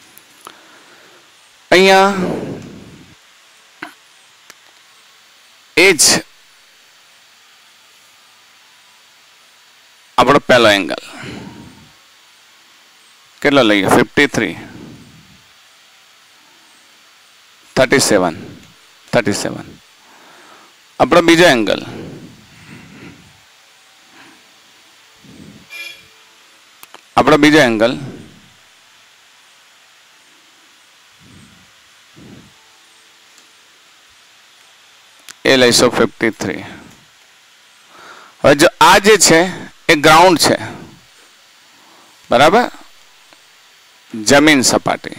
અહીંયા એ જ આપણો પહેલો એંગલ કેટલો લઈએ 53 37 આપણો બીજો એંગલ એ લઈશું 53 હવે જો આ જે છે એ ગ્રાઉન્ડ છે બરાબર જમીન સપાટી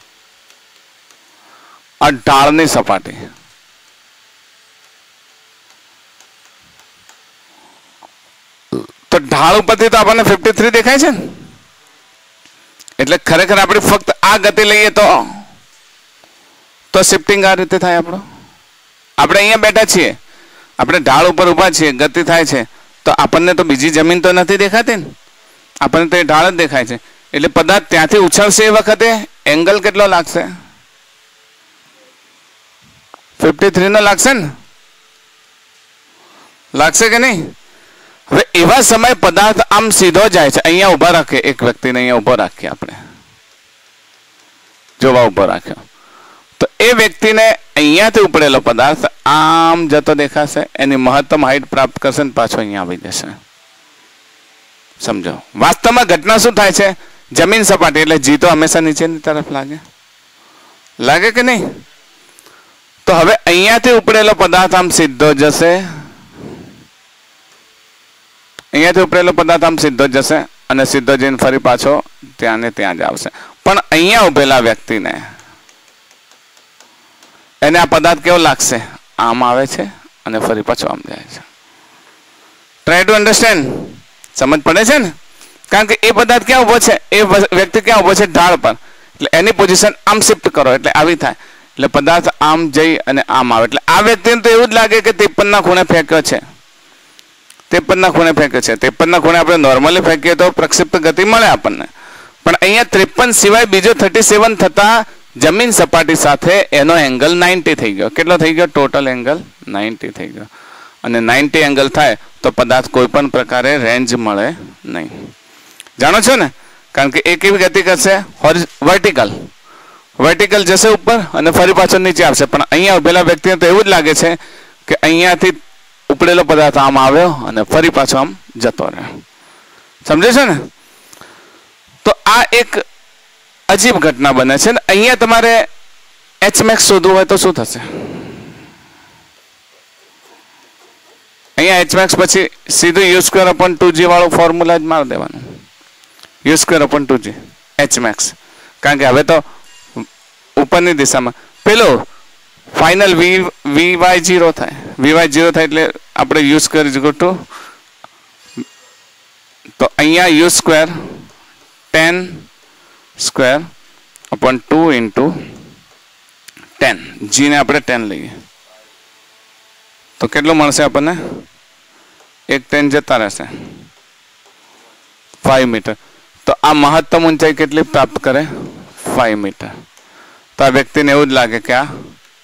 આ ઢાળની સપાટી તો ઢાળ ઉપરથી તો આપણને 53 દેખાય છે ને એટલે ખરેખર આપણે ફક્ત આ ગતિ લઈએ તો શિફ્ટિંગ આ રીતે થાય આપણો આપણે અહીંયા બેઠા છીએ આપણે ઢાળ ઉપર ઊભા છીએ ગતિ થાય છે તો આપણને તો બીજી જમીન તો નથી દેખાતી ને આપણને તો એ ઢાળ જ દેખાય છે એટલે પદાર્થ ત્યાંથી ઉછળશે એ વખતે એંગલ કેટલો લાગશે 53 નો લાગશે ને લાગશે કે નહીં હવે એવા સમય પદાર્થ આમ સીધો જાય છે અહીંયા ઊભા રાખીએ એક વ્યક્તિને અહીંયા ઊભો રાખીએ આપણે જોવા ઊભો રાખ્યો તો એ વ્યક્તિને અહીંયાથી ઉપડેલો પદાર્થ આમ જતો દેખાશે એની મહત્તમ હાઈટ પ્રાપ્ત કરશે ને પાછો અહીંયા આવી જશે સમજો વાસ્તવમાં ઘટના શું થાય છે જમીન સપાટી એટલે જી તો હંમેશા નીચેની તરફ લાગે કે નહીં તો હવે અહીંયાથી ઉપડેલો પદાર્થ આમ સીધો જશે અને સીધો જઈને ફરી પાછો ત્યાં ને ત્યાં જ આવશે પણ અહીંયા ઉભેલા વ્યક્તિને એને આ પદાર્થ કેવો લાગશે આમ આવે છે અને ફરી પાછો આમ જાય છે ટ્રાય ટુ અન્ડરસ્ટેન્ડ સમજ પડે છે ને કારણ કે એ પદાર્થ ક્યાં ઉભો છે એ વ્યક્તિ ક્યાં ઉભો છે ઢાળ પર એટલે એની પોઝિશન આમ શિફ્ટ કરો એટલે આવી થાય એટલે પદાર્થ આમ જઈ અને આમ આવે એટલે આ વ્યક્તિને તો એવું જ લાગે કે 53 ના ખૂણે ફેંક્યો છે 53 ના ખૂણે આપણે નોર્મલી ફેંકીએ તો પ્રક્ષિપ્ત ગતિ મળે આપણને પણ અહીંયા 53 સિવાય બીજો 37 થતા જમીન સપાટી સાથે એનો એંગલ 90 થઈ ગયો કેટલો થઈ ગયો ટોટલ એંગલ 90 થઈ ગયો અને 90 એંગલ થાય તો પદાર્થ કોઈ પણ પ્રકારે રેન્જ મળે નહીં જાણો છો ને કારણ કે એ કેવી ગતિ કરશે વર્ટિકલ જશે ઉપર અને ફરી પાછો નીચે આવશે પણ અહીંયા ઉભેલા વ્યક્તિને તો એવું જ લાગે છે કે અહીંયાથી ઉપડેલો પદાર્થ આમ આવ્યો અને ફરી પાછો આમ જતો રહ્યો સમજે છે ને તો આ એક અજીબ ઘટના બને છે ને અહીંયા તમારે Hmax શોધવું હોય તો શું થશે અહીંયા Hmax પછી સીધું u²/2g વાળો ફોર્મ્યુલા જ મારી દેવાનું u²/2g Hmax કારણ કે હવે તો ઉપરની દિશામાં પેલો ફાઇનલ vy0 થાય એટલે આપણે u² તો અહીંયા u² tan² अपॉन 2 इंटू 10, जी ने આપણે 10 લઈએ તો કેટલું મળશે આપણને? એક 10 જતા રહેશે, 5 મીટર. તો આ મહત્તમ ઊંચાઈ કેટલી પ્રાપ્ત કરે? 5 મીટર. તો આ વ્યક્તિને એવું જ લાગે કે આ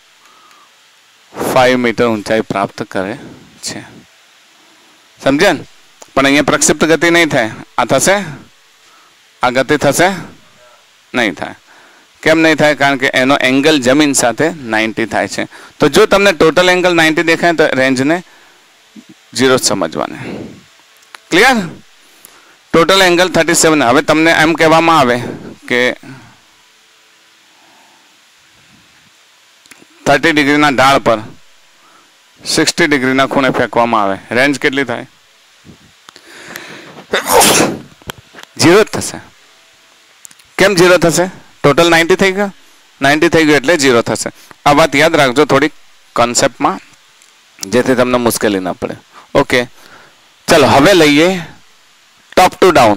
5 મીટર ઊંચાઈ પ્રાપ્ત કરે છે. સમજ્યા ને? પણ અહીંયા પ્રક્ષિપ્ત ગતિ નહીં થાય. આ થશે? આ ગતિ થશે? નહીં થાય. કેમ નહીં થાય? કારણ કે એનો એંગલ જમીન સાથે 90 થાય છે. તો જો તમને ટોટલ એંગલ 90 દેખાય તો રેન્જને 0 સમજવાને. ક્લિયર? Total angle 37. હવે તમને એમ કહેવામાં આવે કે 30 ડિગ્રીના ઢાળ પર 60 ડિગ્રીના ખૂણે ફેંકવામાં આવે, રેન્જ કેટલી થાય? 0 થશે. કેમ 0 થશે? ટોટલ 90 થઈ ગયો, 90 થઈ ગયું એટલે 0 થશે. આ વાત યાદ રાખજો થોડીક કોન્સેપ્ટમાં, જેથી તમને મુશ્કેલી ના પડે. ઓકે, ચલો હવે લઈએ top to down.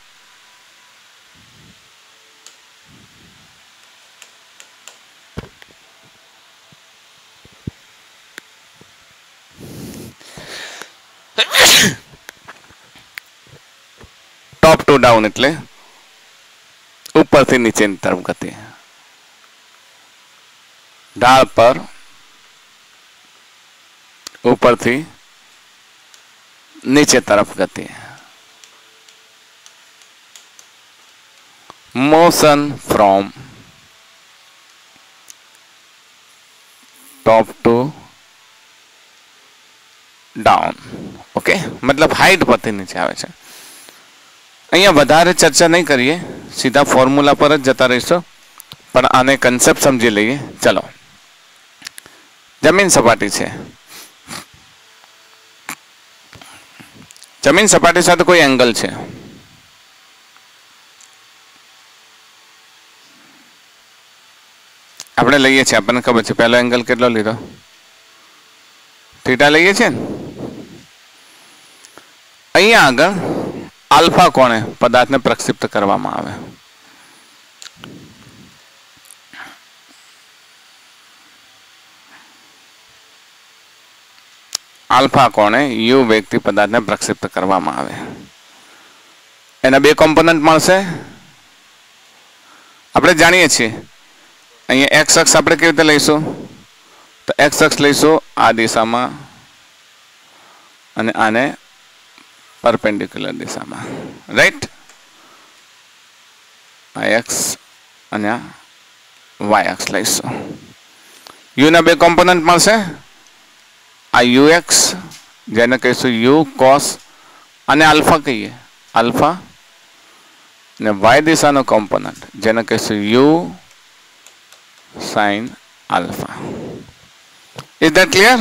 Top to down એટલે ઉપરથી નીચેની તરફ ગતિ. ઢાળ પર ઉપરથી નીચે તરફ ગતિ. Motion from top to down. Okay, મતલબ હાઈટ પરથી નીચે આવે છે. અહીંયા વધારે ચર્ચા નહીં કરીએ, સીધા ફોર્મ્યુલા પર જ જતા રહીશું, પણ આને કન્સેપ્ટ સમજી લઈએ. ચલો, જમીન સપાટી છે. જમીન સપાટી સાથે કોઈ એંગલ છે. આપણે લઈએ છીએ, આપણને ખબર છે પહેલો એંગલ કેટલો લીધો? થીટા લઈએ છીએ ને. અહીંયા આગળ આલ્ફા કોણે પદાર્થને પ્રક્ષિપ્ત કરવામાં આવે? આલ્ફા કોણે યુ વેગથી પદાર્થને પ્રક્ષિપ્ત કરવામાં આવે. એના બે કોમ્પોનન્ટ મળશે. આપણે જાણીએ છીએ અહીંયા એક્સ અક્ષ આપણે કેવી રીતે લઈશું? તો એક્સ અક્ષ લઈશું આ દિશામાં અને આને પરપેન્ડિક્યુલર દિશામાં, રાઈટ? આ એક્સ અને આ વાય અક્ષ લઈશું. યુના બે કોમ્પોનન્ટ મળશે. આ યુ એક્સ જેને કહીશું યુ કોસ, અને આલ્ફા કહીએ આલ્ફા, ને વાય દિશાનો કોમ્પોનન્ટ જેને કહીશું U sine alpha. Is that clear?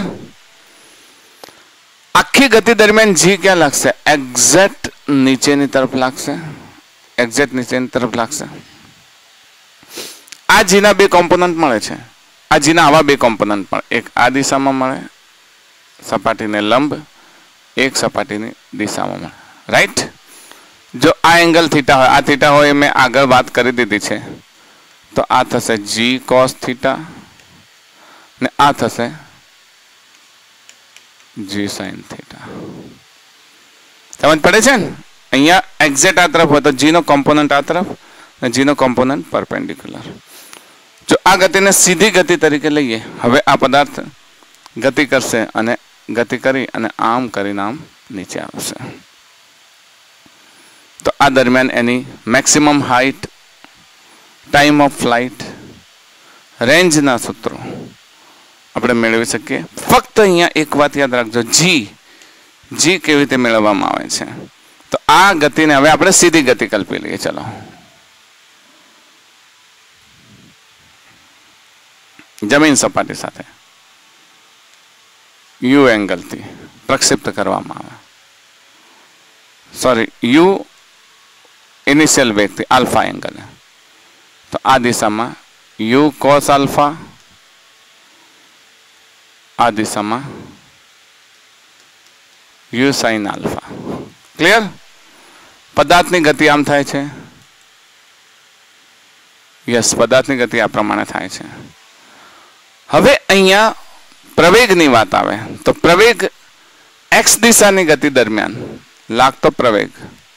આખી ગતિ દરમિયાન જી ક્યાં લાગશે? એક્ઝેક્ટ નીચેની તરફ લાગશે. એક્ઝેક્ટ નીચેની તરફ લાગશે. આ જીના બે કોમ્પોનન્ટ મળે છે. આ જીના આવા બે કોમ્પોનન્ટ મળે, એક આ દિશામાં મળે સપાટીને લંબ, એક સપાટીની દિશામાં મળે, રાઈટ? જો આ એંગલ થીટા હોય, આ થીટા હોય, મેં આગળ વાત કરી દીધી છે, તો આ થશે જી કોસ થીટા ને આ થશે જી સાઇન થીટા. સમજ પડે છે ને? અહીંયા એક્ઝેક્ટ આ તરફ હોય તો જી નો કોમ્પોનન્ટ આ તરફ અને જી નો કોમ્પોનન્ટ પરપેન્ડિક્યુલર. જો આ ગતિને સીધી ગતિ તરીકે લઈએ, હવે આ પદાર્થ ગતિ કરશે અને ગતિ કરી અને આમ કરીને આમ નીચે આવશે. તો આ દરમિયાન એની maximum height, time of flight, રેન્જના સૂત્રો આપણે મેળવી શકીએ. ફક્ત અહીંયા એક વાત યાદ રાખજો, જી કેવી રીતે મેળવવામાં આવે છે? તો આ ગતિને હવે આપણે સીધી ગતિ કલ્પી લઈએ. ચલો, જમીન સપાટી સાથે યુ એંગલથી પ્રક્ષિપ્ત કરવામાં આવે. સોરી, યુ ઇનિશિયલ વેગથી આલ્ફા એંગલ. તો આ દિશામાં યુ કોસ આલ્ફા, આ દિશામાં યુ સાઇન આલ્ફા. ક્લિયર? પદાર્થની ગતિ આમ થાય છે, યસ, પદાર્થની ગતિ આ પ્રમાણે થાય છે. હવે અહીંયા પ્રવેગની વાત આવે તો પ્રવેગ x દિશાની ગતિ દરમિયાન લાગતો પ્રવેગ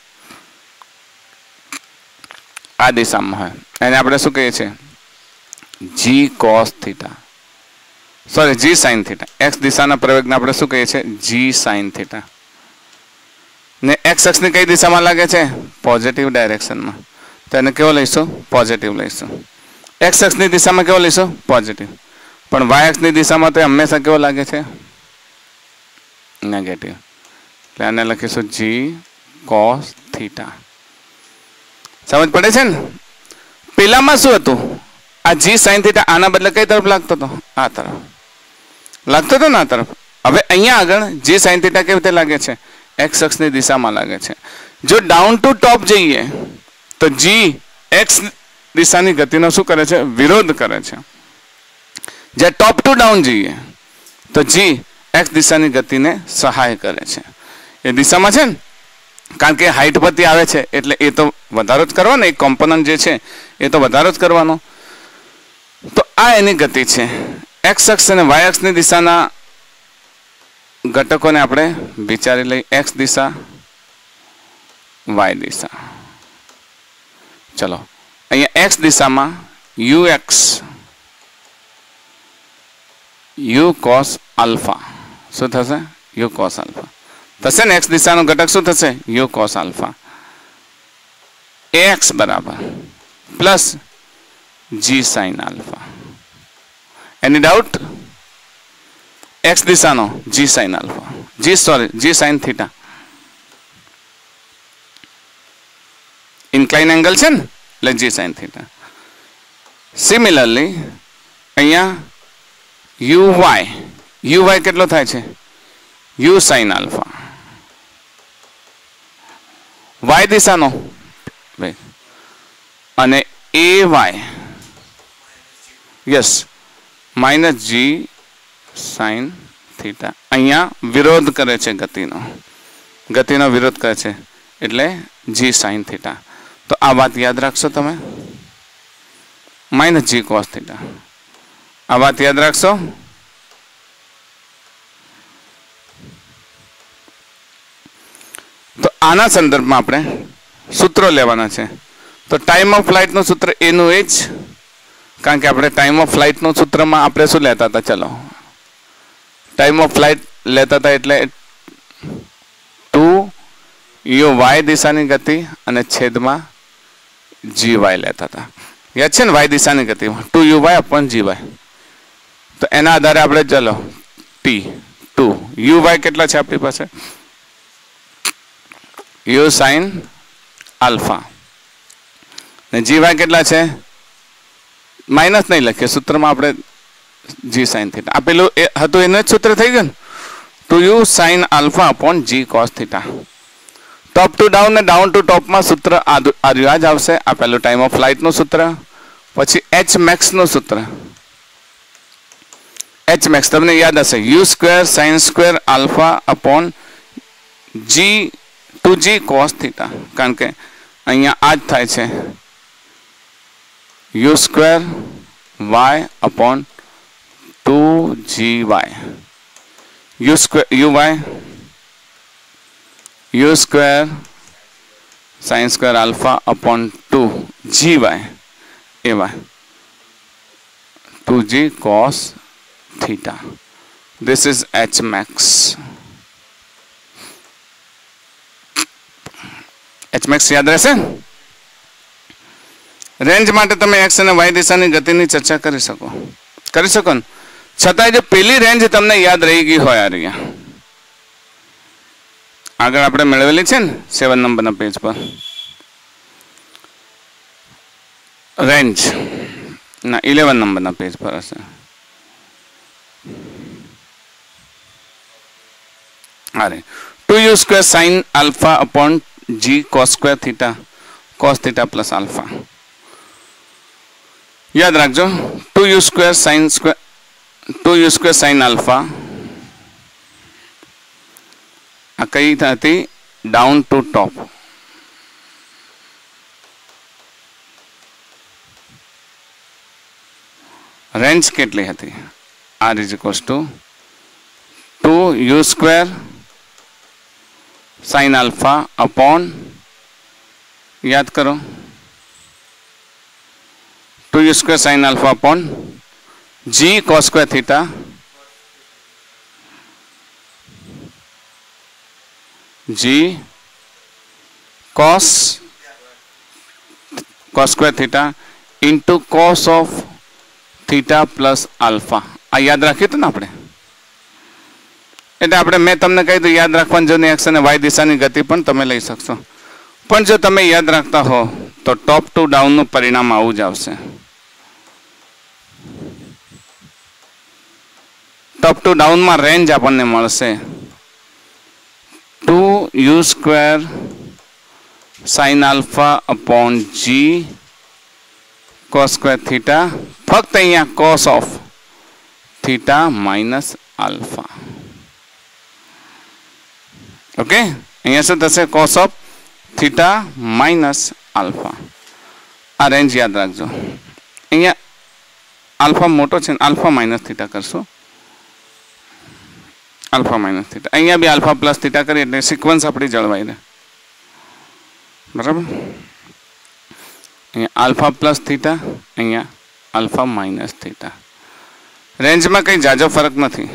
આ દિશામાં હોય એને આપણે શું કહીએ છીએ? g cos theta, sorry g sin theta. x દિશાના પ્રવેગને આપણે શું કહીએ છીએ? g sin theta. ને x અક્ષની કઈ દિશામાં લાગે છે? પોઝિટિવ ડાયરેક્શનમાં. તો એને કેવો લઈશું? પોઝિટિવ લઈશું. x અક્ષની દિશામાં કેવો લઈશું? પોઝિટિવ. પણ y અક્ષની દિશામાં તો હંમેશા કેવો લાગે છે? નેગેટિવ. એટલે આને લખીશું g cos થીટા. સમજ પડે છે ને? પેલામાં શું હતું? આ g sin થીટા આના બદલે કઈ તરફ લાગતો હતો? આ તરફ લાગતો હતો ને, આ તરફ. હવે અહીંયા આગળ g sin થીટા કેવી રીતે લાગે છે? x અક્ષની દિશામાં લાગે છે. જો ડાઉન ટુ ટોપ જઈએ તો g x દિશાની ગતિનો શું કરે છે? વિરોધ કરે છે. જ્યાં ટોપ ટુ ડાઉન જઈએ તો g x દિશાની ગતિને સહાય કરે છે. એ દિશામાં છે ને, કારણ કે હાઈટ પરથી આવે છે એટલે એ તો વધારો જ કરવાનો. એક કોમ્પોનન્ટ જે છે એ તો વધારો જ કરવાનો. તો આ એની ગતિ છે. x અક્ષ અને y અક્ષની દિશાના ઘટકોને આપણે વિચારી લઈ. x દિશા, y દિશા. ચલો, અહીંયા x દિશામાં ux u cos આલ્ફા શું થશે? u cos આલ્ફા થશે ને. x દિશાનો ઘટક શું થશે? u cos alpha. x બરાબર પ્લસ g sin આલ્ફા. એની ડાઉટ? x દિશાનો g sin alpha, g sin theta. Incline angle છે ને એટલે g sin થીટા. સિમિલરલી અહીંયા uy કેટલો થાય છે? u sin alpha. y દિશાનો અને ay yes minus g sin theta. અહીંયા વિરોધ કરે છે ગતિનો વિરોધ કરે છે એટલે g sin થીટા. તો આ વાત યાદ રાખશો તમે, માઇનસ g cos થીટા. આ વાત યાદ રાખશો. તો આના સંદર્ભમાં આપણે સૂત્રો લેવાના છે. તો ટાઈમ ઓફ ફ્લાઇટનું સૂત્ર એનું એ જ, કારણ કે આપણે ટાઈમ ઓફ ફ્લાઇટનું સૂત્રમાં આપણે શું લેતા હતા? ચલો, ટાઈમ ઓફ ફ્લાઇટ લેતા હતા એટલે 2u y દિશાની ગતિ અને છેદમાં gy લેતા હતા. યાદ છે ને? y દિશાની ગતિમાં 2u y / gy. તો એના આધારે આપણે ચલો u y કેટલા છે આપણી પાસે? u sin alpha. ને gy કેટલા છે? માઇનસ નહીં લખીએ સૂત્રમાં આપણે g sin થીટા. આ પેલું હતું એનું જ સૂત્ર થઈ ગયું ને, 2u sin alpha / g cos theta. Top to down ને ડાઉન ટુ ટોપમાં સૂત્ર આ જ આવશે. આ પેલું ટાઈમ ઓફ ફ્લાઇટનું સૂત્ર. પછી h max નું સૂત્ર. h max તમને યાદ હશે, u² sin² alpha / g 2g cos theta. કારણ કે અહીંયા આ જ થાય છે u² y / 2gy u² sin² alpha / 2gy ay 2g cos theta. This is h max. h max યાદ રહેશે. રેન્જ માટે તમે x અને y દિશાની ગતિની ચર્ચા કરી શકો ને, છતાંય જો પેલી રેન્જ તમને યાદ રહી ગઈ હોય, આ આગળ આપણે મેળવેલી છે ને 7 નંબરના પેજ પર રેન્જ ના 11 નંબરના પેજ પર હશે. અરે 2u² sin alpha / g cos² theta cos theta plus alpha. યાદ રાખજો 2u² sin આલ્ફા આ કઈ હતી? Down to top. રેન્જ કેટલી હતી? r is equals to 2u² sin alpha upon, યાદ કરો, 2u² sin alpha upon g cos square theta g cos square theta into cos of theta plus alpha. આ યાદ રાખ્યું હતું ને આપણે? એટલે આપણે મેં તમને કહી દીધું યાદ રાખવાનું જો એક્સ અને વાય દિશાની ગતિ પણ તમે લઈ શકશો. પણ જો તમે યાદ રાખતા હો તો ટોપ ટુ ડાઉનનું પરિણામ આવું જ આવશે. ટોપ ટુ ડાઉનમાં રેન્જ આપણને મળશે 2u² sin alpha upon g cos square theta, ફક્ત અહીંયા cos of theta minus alpha. Okay, અહીંયા શું થશે? cos of theta minus alpha. આ રેન્જ યાદ રાખજો. અહીંયા આલ્ફા મોટો છે, આલ્ફા માઇનસ થીટા કરશો. આલ્ફા માઇનસ થીટા, અહીંયા બી આલ્ફા પ્લસ થીટા કરીએ એટલે સિક્વન્સ આપણી જળવાઈ રહે. બરાબર? અહીંયા આલ્ફા પ્લસ થીટા, અહીંયા આલ્ફા માઇનસ થીટા. રેન્જમાં કંઈ જાજો ફરક નથી.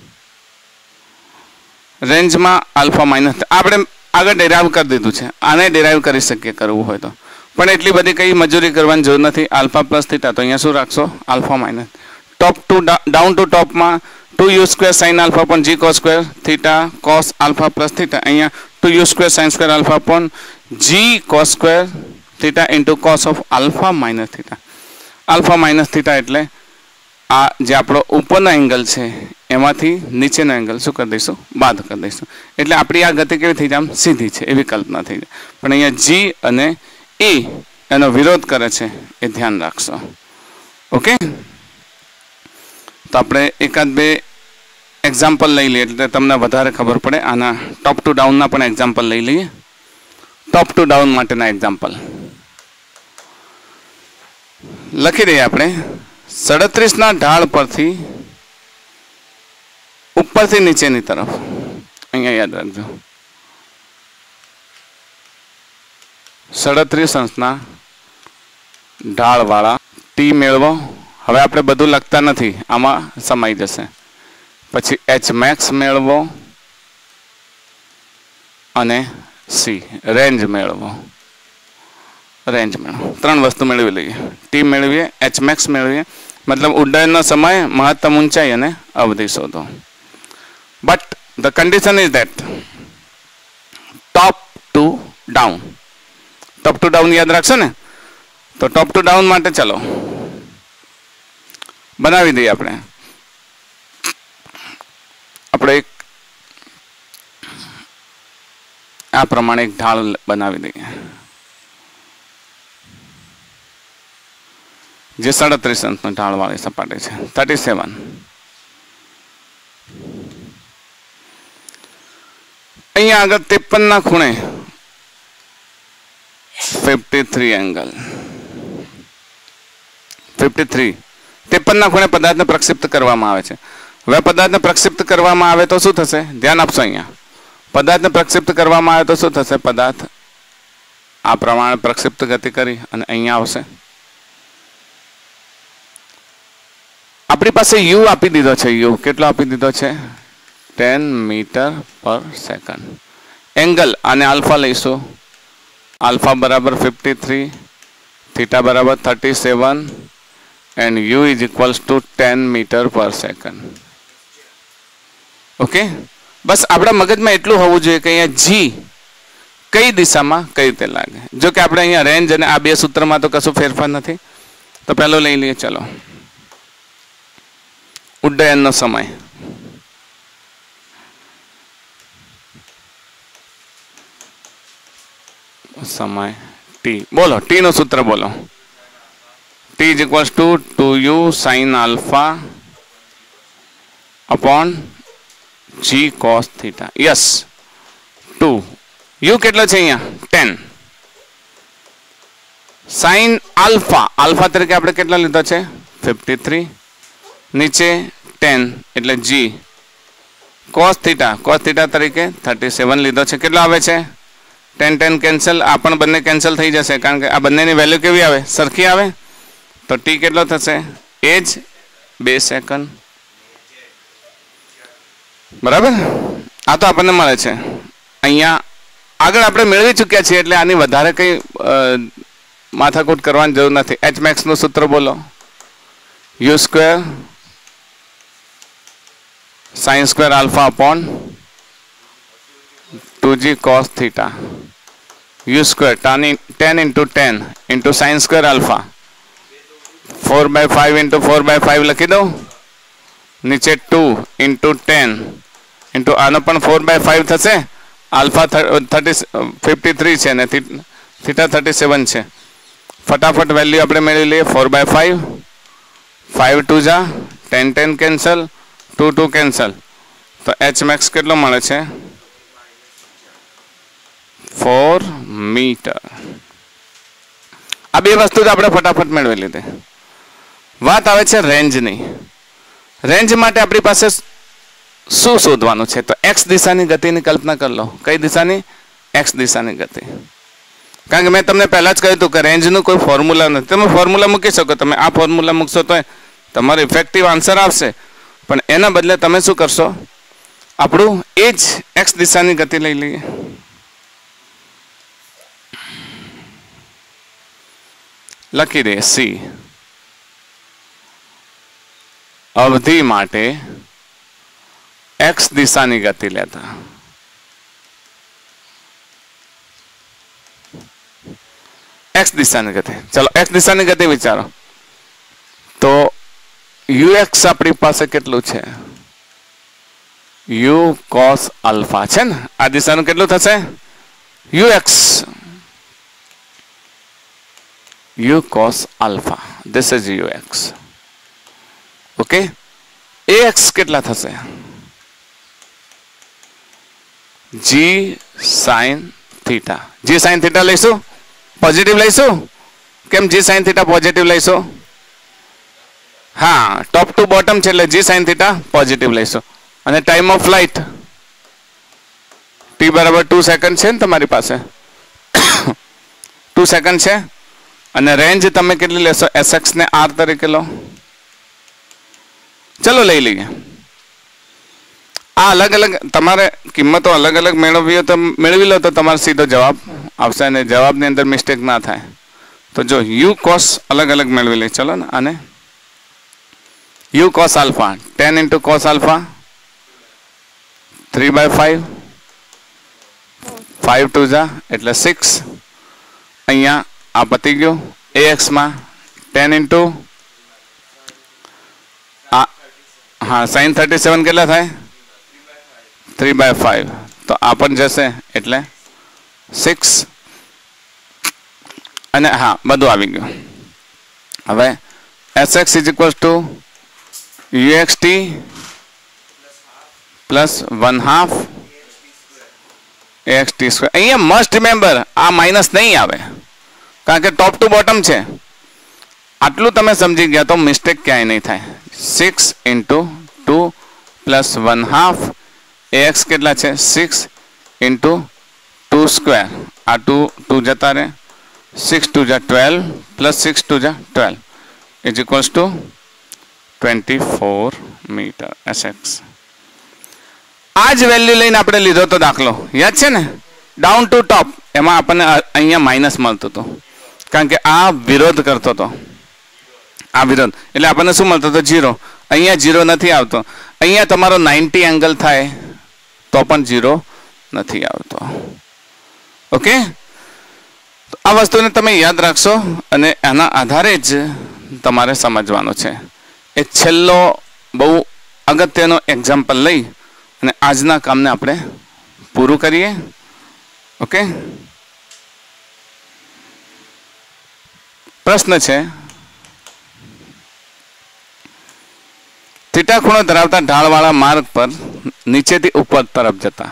રેન્જમાં આલ્ફા માઇનસ આપણે આગળ ડેરાઇવ કરી દીધું છે. આને ડેરાઇવ કરી શકીએ કરવું હોય તો, પણ એટલી બધી કંઈ મજૂરી કરવાની જરૂર નથી. આલ્ફા પ્લસ થીટા તો અહીંયા શું રાખશો? Alpha minus. Top to down to ટોપમાં 2u² sin alpha upon g cos square theta cos alpha plus theta, અહીંયા 2u² sin square alpha upon g cos square theta into cos of alpha minus theta. alpha minus theta એટલે આ જે આપણો ઉપરનો angle છે એમાંથી નીચેનો angle શું કરી દઈશું? બાદ કરી દઈશું. એટલે આપણી આ ગતિ કેવી થઈ જાય? આમ સીધી છે એવી કલ્પના થઈ જાય. પણ અહીંયા g અને e એનો વિરોધ કરે છે, એ ધ્યાન રાખશો. ઓકે, તો આપણે એકાદ બે એક્ઝામ્પલ લઈ લઈએ એટલે તમને વધારે ખબર પડે. આના ટોપ ટુ ડાઉનના પણ એક્ઝામ્પલ લઈ લઈએ. ટોપ ટુ ડાઉન માટેના એક્ઝામ્પલ લખી દઈએ આપણે. 37ના ઢાળ પરથી ઉપરથી નીચેની તરફ, અહીંયા યાદ રાખજો, 37 અંશના ઢાળવાળા ટી મેળવો. હવે આપણે બધું લખતા નથી, આમાં સમાઈ જશે. પછી એચ મેક્સ મેળવો અને સી રેન્જ મેળવો. રેન્જ મેળવો, ત્રણ વસ્તુ મેળવી લઈએ. ટી મેળવીએ, એચ મેક્સ મેળવીએ, મતલબ ઉડ્ડયનનો સમય, મહત્તમ ઊંચાઈ અને અવધિ શોધો. But the condition is that top to down. Top to down યાદ રાખશો ને? તો ટોપ ટુ ડાઉન માટે ચાલો બનાવી દઈએ. આપણે એક આ પ્રમાણે એક ઢાળ બનાવી દઈએ જે 37 અંશનો ઢાળવાળી સપાટી છે. 37. અહીંયા આગળ 53ના ખૂણે 53 એંગલ 53 53ના ખૂણે પદાર્થને પ્રક્ષિપ્ત કરવામાં આવે છે. હવે પદાર્થને પ્રક્ષિપ્ત કરવામાં આવે તો શું થશે? ધ્યાન આપશો. અહીંયા પદાર્થને પ્રક્ષિપ્ત કરવામાં આવે તો શું થશે? પદાર્થ આ પ્રમાણે પ્રક્ષિપ્ત ગતિ કરી અને અહીંયા આવશે. આપણી પાસે યુ આપી દીધો છે. યુ કેટલો આપી દીધો છે? 10 મીટર પર સેકન્ડ. એંગલ અને આલ્ફા લઈશું. આલ્ફા બરાબર 53, થીટા બરાબર 37 and u is equals to 10 meter per second. Okay, બસ આપણા મગજમાં એટલું હોવું જોઈએ કે અહીંયા જી કઈ દિશામાં કઈ રીતે લાગે. જો કે આપણે અહીંયા રેન્જ અને આ બે સૂત્રમાં તો કશું ફેરફાર નથી. તો પહેલો લઈ લઈએ. ચલો, ઉડ્ડયનનો સમય. સમય ટી. બોલો, ટી નું સૂત્ર બોલો. T is equals to 2u sin alpha upon g cos theta. Yes, 2. U કેટલો છે અહીંયા? 10. sin alpha. આલ્ફા તરીકે આપણે કેટલો લીધો છે? 53. નીચે 10 એટલે g cos theta તરીકે 37 લીધો છે. કેટલો આવે છે? 10 કેન્સલ. આ પણ બંને કેન્સલ થઈ જશે કારણ કે આ બંનેની વેલ્યુ કેવી આવે? સરખી આવે. તો t કેટલો થશે? એ જ 2 સેકન્ડ. બરાબર. આ તો આપણને મળે છે. અહીંયા આગળ આપણે મેળવી ચૂક્યા છીએ એટલે આની વધારે કંઈ માથાકૂટ કરવાની જરૂર નથી. એચ મેક્સનું સૂત્ર બોલો. u² sin² alpha upon 2g cos theta u² 10 into 10 into sin² alpha 4/5 into 4/5 લખી દઉં. નીચે 2 into 10 into આનો પણ 4/5 થશે. આલ્ફા 53 છે ને થીટા 37 છે. ફટાફટ વેલ્યુ આપણે મેળવી લઈએ. 4/5 5 2 જા 10 કેન્સલ 2 કેન્સલ. તો એચ મેક્સ કેટલો મળે છે? 4 મીટર. આ બે વસ્તુ તો આપણે ફટાફટ મેળવી લીધી. વાત આવે છે રેન્જની. રેન્જ માટે આપણી પાસે શું શોધવાનું છે? તો એક્સ દિશાની ગતિની કલ્પના કરી લો. કઈ દિશાની? એક્સ દિશાની ગતિ. કારણ કે મેં તમને પહેલા જ કહ્યું હતું કે રેન્જનું કોઈ ફોર્મ્યુલા નથી. તમે ફોર્મ્યુલા મૂકી શકો. તમે આ ફોર્મ્યુલા મૂકશો તો તમારો ઇફેક્ટિવ આન્સર આવશે. પણ એના બદલે તમે શું કરશો? આપણું એ જ એક્સ દિશાની ગતિ લઈ લઈએ. લખી દઈએ સી. અવધિ માટે એક્સ દિશાની ગતિ લેતા એક્સ દિશાની ગતિ. ચલો એક્સ દિશાની ગતિ વિચારો. તો ux આપણી પાસે કેટલું છે? u cos alpha છે ને. આ દિશાનું કેટલું થશે? ux u cos alpha. this is ux. Okay. ax કેટલા થશે? g sin theta. g sin theta લઈશું. પોઝિટિવ લઈશું. કેમ g sin theta પોઝિટિવ લઈશું? હા, ટોપ ટુ બોટમ છે એટલે g sin theta પોઝિટિવ લઈશું. અને ટાઈમ ઓફ ફ્લાઇટ t બરાબર 2 સેકન્ડ છે ને તમારી પાસે? 2 સેકન્ડ છે. અને રેન્જ તમે કેટલી લેશો? sx ને r તરીકે લો. ચલો લઈ લઈએ. આ અલગ અલગ તમારે કિંમતો અલગ અલગ મેળવી લો તો તમારો સીધો જવાબ આવશે અને જવાબની અંદર મિસ્ટેક ના થાય. તો જો u cos અલગ અલગ મેળવી લઈએ. ચલો ને આને u cos alpha 10 into cos alpha 3/5 5 2 જા એટલે 6. અહીંયા આ પતી ગયું. ax માં 10 into હા sin 37 કેટલા થાય? 3/5. તો આ પણ જશે એટલે 6. અને હા બધું આવી ગયું. હવે sx is equals to uxt plus 1/2 axt square. અહીંયા મસ્ટ રિમેમ્બર આ માઇનસ નહીં આવે કારણ કે ટોપ ટુ બોટમ છે. આટલું તમે સમજી ગયા તો મિસ્ટેક ક્યાંય નહીં થાય. 6 into 2 plus 1/2 ax કેટલા છે? 6 into 2 square. આ 2 જતા રહે. 6 2 જા 12 plus 6 2 જા 12 is equals to 24 metre sx. આ જ વેલ્યુ લઈને આપણે લીધો તો દાખલો યાદ છે ને? Down to top. એમાં આપણને અહીંયા માઇનસ મળતું હતું કારણ કે આ વિરોધ કરતો હતો. આ વિરોધ એટલે આપણને શું મળતો હતો? 0. અહીંયા 0 નથી આવતો. અહીંયા તમારો 90 એંગલ થાય તો પણ 0 નથી આવતો. ઓકે. આ વસ્તુને તમે યાદ રાખશો અને એના આધારે જ તમારે સમજવાનું છે. એક છેલ્લો બહુ અગત્યનો એક્ઝામ્પલ લઈ અને આજના કામને આપણે પૂરું કરીએ. ઓકે. પ્રશ્ન છે થીટા ખૂણો ધરાવતા ઢાળવાળા માર્ગ પર નીચેથી ઉપર તરફ જતા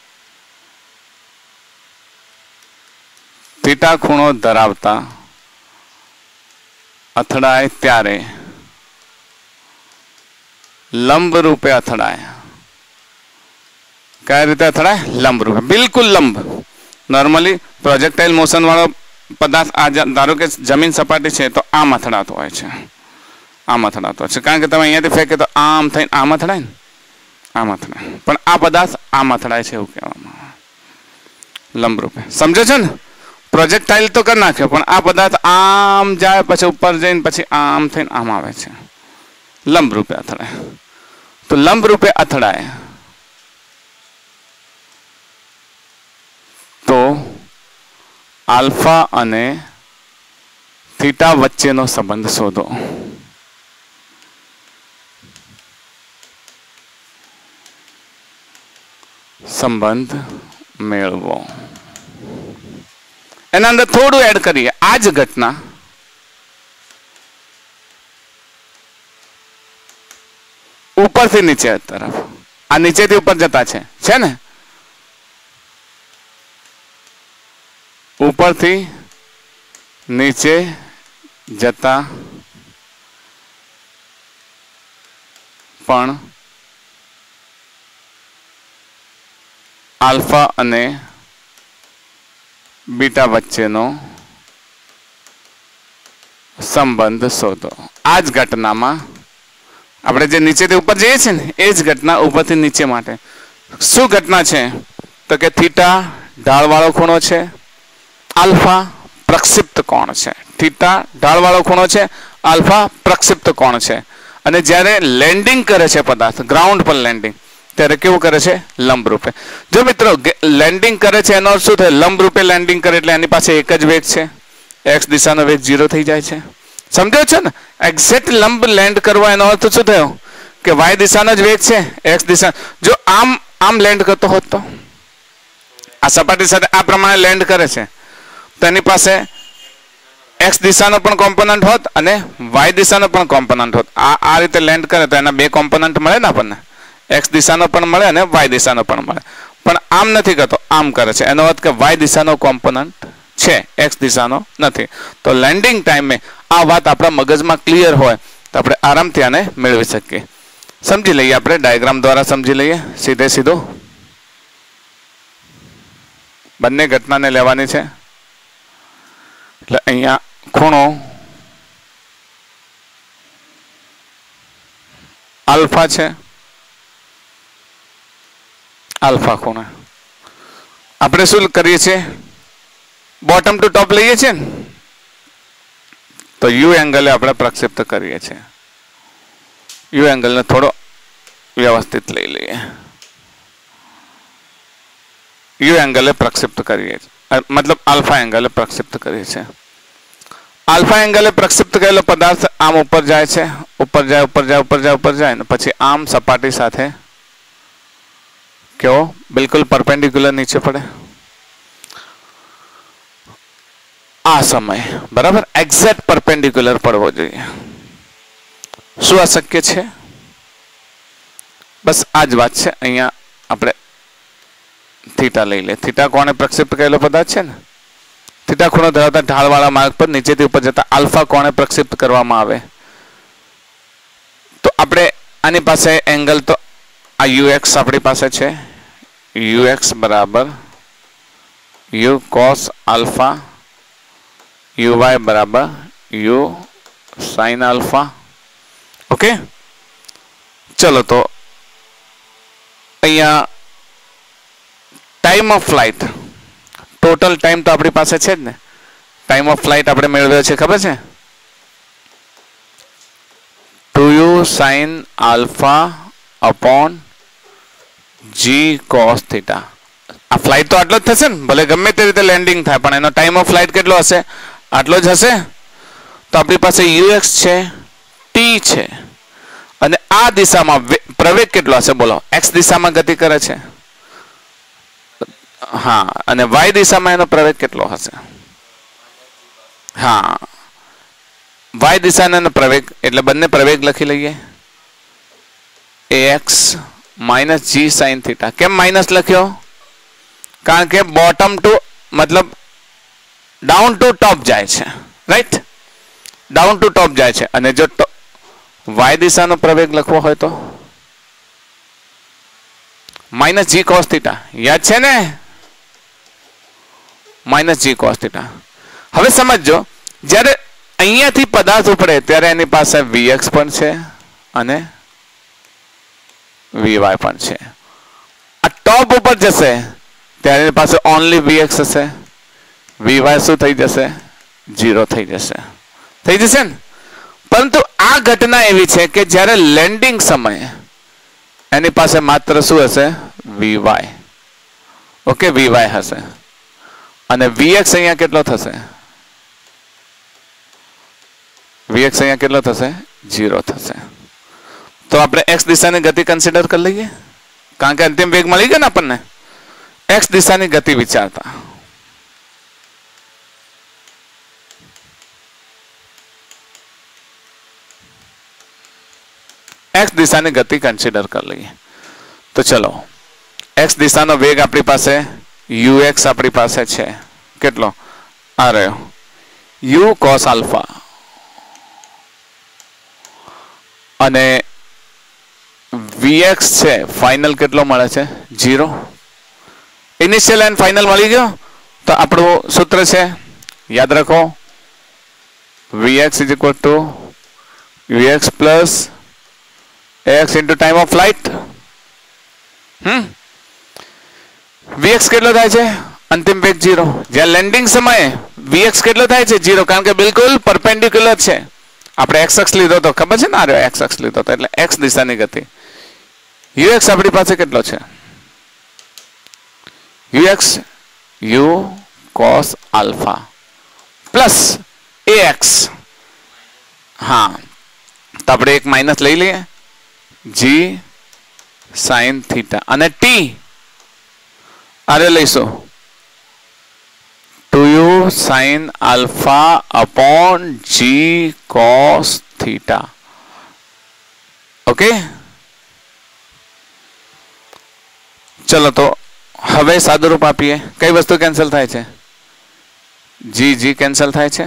થીટા ખૂણો ધરાવતા અથડાય ત્યારે लंब रूपे અથડાય. કઈ રીતે અથડાય? લંબ રૂપે, બિલકુલ લંબ. નોર્મલી પ્રોજેક્ટાઇલ મોશન વાળો પદાર્થ આ ધારો કે જમીન સપાટી છે તો આમ અથડાતો હોય છે, આમ અથડાતો હોય છે, કારણ કે તમે અહીંયાથી ફેંકે તો આમ થઈને આમ અથડાય ને, આમ અથડાય. પણ આ પદાર્થ આમ અથડાય છે એવું કહેવામાં આવે, લંબ રૂપે. સમજો છો ને? પ્રોજેક્ટાઇલ તો કરી નાખ્યો, પણ આ પદાર્થ આમ જાય પછી ઉપર જઈને પછી આમ થઈને આમ આવે છે, લંબ રૂપે અથડાય. તો લંબ રૂપે અથડાય તો આલ્ફા અને થીટા વચ્ચેનો સંબંધ શોધો. સંબંધ મેળવો. એના અંદર થોડું એડ કરીએ. આ જ ઘટના ઉપરથી નીચે તરફ, આ નીચેથી ઉપર જતા છે ને, ઉપરથી નીચે જતા પણ આલ્ફા અને બીટા વચ્ચેનો સંબંધ શોધો. આ જ ઘટનામાં આપણે જે નીચેથી ઉપર જઈએ છીએ ને એ જ ઘટના ઉપરથી નીચે માટે શું ઘટના છે તો કે થીટા ઢાળવાળો ખૂણો છે, આલ્ફા પ્રક્ષિપ્ત કોણ છે. થીટા ઢાળવાળો ખૂણો છે, આલ્ફા પ્રક્ષિપ્ત કોણ છે. અને જ્યારે લેન્ડિંગ કરે છે પદાર્થ, ગ્રાઉન્ડ પર લેન્ડિંગ, ત્યારે કેવું કરે છે? લંબ રૂપે. જો મિત્રો લેન્ડિંગ કરે છે એનો અર્થ શું થાય? લંબ રૂપે લેન્ડિંગ કરે એટલે એની પાસે એક જ વેગ છે, એક્સ દિશાનો વેગ 0 થઈ જાય છે. સમજો છો ને? એક્ઝેક્ટ લંબ લેન્ડ કરવો એનો અર્થ શું થયો કે વાય દિશાનો જ વેગ છે, એક્સ દિશા. જો આમ લેન્ડ કરતો હોત તો આ સપાટી સાથે આ પ્રમાણે લેન્ડ કરે છે તો એની પાસે એક્સ દિશાનો પણ કોમ્પોનન્ટ હોત અને વાય દિશાનો પણ કોમ્પોનન્ટ હોત. આ રીતે લેન્ડ કરે તો એના બે કોમ્પોનન્ટ મળે ને આપણને, એક્સ દિશાનો પણ મળે અને વાય દિશાનો પણ મળે. પણ આમ નથી કરતો, આમ કરે છે, એનો અર્થ કે વાય દિશાનો કોમ્પોનન્ટ છે, એક્સ દિશાનો નથી. તો લેન્ડિંગ ટાઈમે આ વાત આપણા મગજમાં ક્લિયર હોય તો આપણે આરામથી આને મેળવી શકીએ. સમજી લઈએ, આપણે ડાયાગ્રામ દ્વારા સમજી લઈએ. સીધે સીધું બંને ઘટનાને લેવાની છે. એટલે અહીંયા ખૂણો આલ્ફા છે, આલ્ફા ખૂણો. આપણે શું કરીએ છીએ? બોટમ ટુ ટોપ લઈએ છીએ ને, તો યુ એંગલે આપણે પ્રક્ષિપ્ત કરીએ છીએ. યુ એંગલને થોડો વ્યવસ્થિત લઈ લઈએ. યુ એંગલે પ્રક્ષિપ્ત કરીએ છીએ, મતલબ આલ્ફા એંગલે પ્રક્ષિપ્ત કરીએ છીએ. આલ્ફા એંગલે પ્રક્ષિપ્ત કરેલો પદાર્થ આમ ઉપર જાય છે, ઉપર જાય, ઉપર જાય, ઉપર જાય, ઉપર જાય, ને પછી આમ સપાટી સાથે કેવો? બિલકુલ પરપેન્ડિક્યુલર નીચે પડે. આ સમય બરાબર એક્ઝેક્ટ પરપેન્ડિક્યુલર પડવો જોઈએ. શું આ શક્ય છે? બસ આ જ વાત છે. અહીંયા આપણે થીટા લઈ લે. થીટા કોણે પ્રક્ષિપ્ત કરેલો પદાર્થ છે ને? થીટા ખૂણો ધરાવતા ઢાળવાળા માર્ગ પર નીચેથી ઉપર જતા આલ્ફા કોણે પ્રક્ષિપ્ત કરવામાં આવે? તો આપણે આની પાસે એંગલ તો આ યુએક્સ આપણી પાસે છે. યુએક્સ બરાબર યુ કોસ આલ્ફા, યુવાય બરાબર યુ સાઇન આલ્ફા. ઓકે, ચલો તો અહીંયા time of flight, total time તો આપણી પાસે છે જ ને. ટાઈમ ઓફ ફ્લાઇટ આપણે મેળવ્યો છે, ખબર છે? 2u sin alpha upon g cos theta. આ ફ્લાઇટ તો આટલો જ થશે ને, ભલે ગમે તે રીતે લેન્ડિંગ થાય, પણ એનો ટાઈમ ઓફ ફ્લાઇટ કેટલો હશે? આટલો જ હશે. તો આપણી પાસે ux છે, t છે, અને આ દિશામાં પ્રવેગ કેટલો હશે? બોલો. x દિશામાં ગતિ કરે છે, હા, અને y દિશામાં એનો પ્રવેગ કેટલો હશે? હા, y દિશાનો એનો પ્રવેગ, એટલે બંને પ્રવેગ લખી લઈએ. ax minus g sin theta. કેમ માઇનસ લખ્યો? કારણ કે બોટમ ટુ મતલબ ડાઉન ટુ ટોપ જાય છે, રાઈટ? ડાઉન ટુ ટોપ જાય છે. અને જો y દિશાનો પ્રવેગ લખવો હોય તો માઇનસ જી કોસ થીટા યાદ છે ને, માઇનસ જી કોસ થીટા. હવે સમજો, જ્યારે અહીંયાથી પદાર્થ ઉપડે ત્યારે એની પાસે વીએક્સ પણ છે અને વીવાય પણ છે. આ ટોપ ઉપર જશે ત્યારે એની પાસે ઓનલી વીએક્સ હશે, વીવાય શું થઈ જશે, 0 થઈ જશે. થઈ જશે ને. પરંતુ આ ઘટના એવી છે કે જ્યારે લેન્ડિંગ સમયે એની પાસે માત્ર શું હશે, વીવાય. ઓકે, વીવાય હશે અને વીએક્સ અહીંયા કેટલો થશે, વીએક્સ અહીંયા કેટલો થશે, 0 થશે. તો આપણે એક્સ દિશાની ગતિ કન્સિડર કરી લઈએ, કારણ કે અંતિમ વેગ મળી ગયો ને આપણને. એક્સ દિશાની ગતિ વિચારતા એક્સ દિશાની ગતિ કન્સિડર કરી લઈએ. તો ચલો, એક્સ દિશાનો વેગ આપણી પાસે ux આપણી પાસે છે કેટલો, આ રહ્યો u cos આલ્ફા, અને vx છે ફાઇનલ કેટલો મળે છે, 0. ઇનિશિયલ એન્ડ ફાઇનલ મળી ગયો. તો આપણું સૂત્ર છે, યાદ રાખો, vx is equal to ux plus x into time of flight. vx કેટલો થાય છે, અંતિમ વેગ 0. જ્યાં લેન્ડિંગ સમયે vx કેટલો થાય છે, 0, કારણ કે બિલકુલ પરપેન્ડિક્યુલર છે. આપણે x અક્ષ લીધો તો ખબર છે ને, આ રહ્યો x અક્ષ લીધો તો, એટલે x દિશાની ગતિ. ux આપણી પાસે કેટલો છે, ux u cos alpha plus ax. હા, તો આપણે એક માઇનસ લઈ લઈએ, g sin થીટા, અને t આરે લઈશું 2u sin alpha upon g cos theta. Okay, ચલો તો હવે સાદુરૂપ આપીએ. કઈ વસ્તુ કેન્સલ થાય છે, g કેન્સલ થાય છે.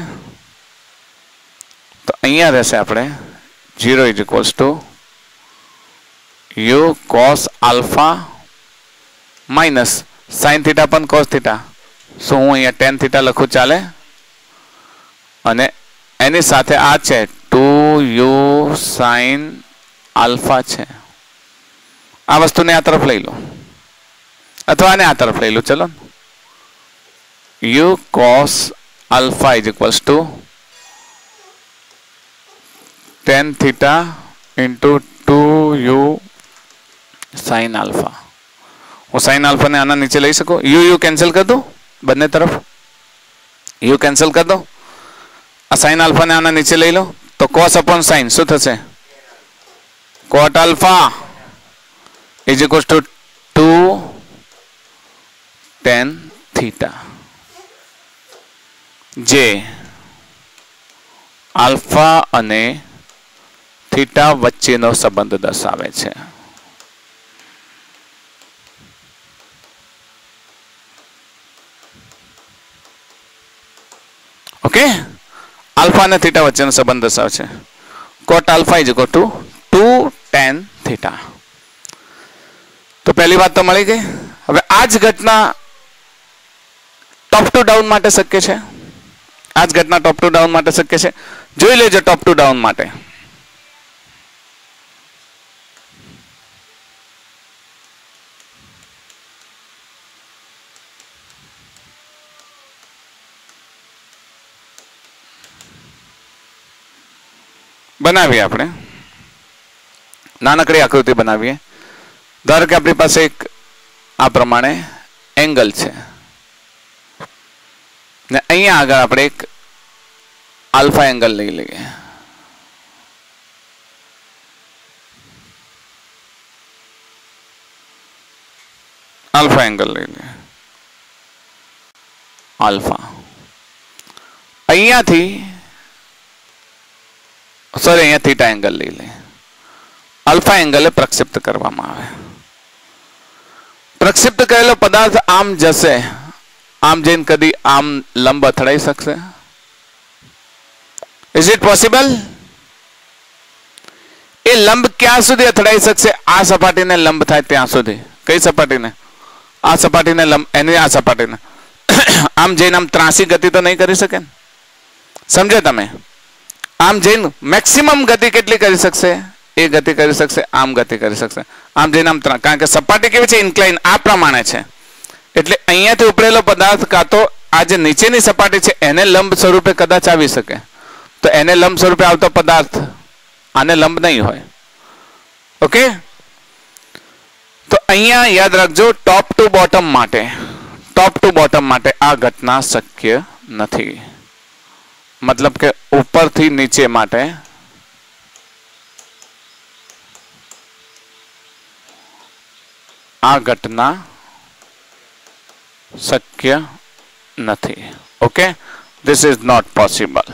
તો અહીંયા રહેશે આપણે 0 is equals to u cos alpha minus sin theta પણ cos થીટા. શું હું અહીંયા tan થીટા લખું, ચાલે? અને એની સાથે આ છે 2u sin આલ્ફા છે. આ વસ્તુને આ તરફ લઈ લો, અથવા આને આ તરફ લઈ લો. ચલો, u cos alpha is equals to tan theta into 2u sin alpha. હું sin આલ્ફા ને આના નીચે લઈ શકું, u કેન્સલ કરી દો બંને તરફ, u કેન્સલ કરી દો. આ sin આલ્ફા ને આના નીચે લઈ લો તો cos upon sin શું થશે, cot alpha is equals to 2 tan theta, જે આલ્ફા અને થીટા વચ્ચેનો સંબંધ દર્શાવે છે. ઓકે, આલ્ફા અને થીટા વચ્ચેનો સંબંધ દર્શાવે છે. Cot alpha is equal to 2 tan theta. તો પહેલી વાત તો મળી ગઈ. હવે આ જ ઘટના ટોપ ટુ ડાઉન માટે શક્ય છે. આ જ ઘટના ટોપ ટુ ડાઉન માટે શક્ય છે. જોઈ લેજો ટોપ ટુ ડાઉન માટે. બનાવીએ આપણે નાનકડી આકૃતિ બનાવીએ. ધારો કે આપણી પાસે એક આ પ્રમાણે એંગલ છે ને અહીંયા આગળ આપણે એક આલ્ફા એંગલ લઈ લઈએ. આલ્ફા એંગલ લઈ લઈએ. આલ્ફા અહીંયાથી સોરી અહીંયા થીટા એંગલ લઈ લે. આલ્ફા એંગલે પ્રક્ષિપ્ત કરવામાં આવે. પ્રક્ષિપ્ત કરેલો પદાર્થ આમ જશે, આમ જઈને કદી આમ લંબ અથડાઈ શકશે? Is it possible? એ લંબ ક્યાં સુધી અથડાઈ શકશે? આ સપાટીને લંબ થાય ત્યાં સુધી. કઈ સપાટીને? આ સપાટીને લંબ, એની આ સપાટીને. આમ જઈને આમ ત્રાસી ગતિ તો નહીં કરી શકે ને? સમજે તમે? આમ જઈને મેક્સિમમ ગતિ કેટલી કરી શકશે? એ ગતિ કરી શકશે, આમ ગતિ કરી શકશે. આમ જઈને આમ, કારણ કે સપાટી કેવી છે? ઇન્ક્લાઇન આ પ્રમાણે છે. એટલે અહીંયાથી ઉપડેલો પદાર્થ કાં તો આ જે નીચેની સપાટી છે એને લંબ સ્વરૂપે કદાચ આવી શકે, તો એને લંબ સ્વરૂપે આવતો પદાર્થ આને લંબ નહીં હોય. ઓકે, તો અહીંયા યાદ રાખજો, ટોપ ટુ બોટમ માટે આ ઘટના શક્ય નથી. મતલબ કે ઉપરથી નીચે માટે આ ઘટના શક્ય નથી. Okay, this is not possible.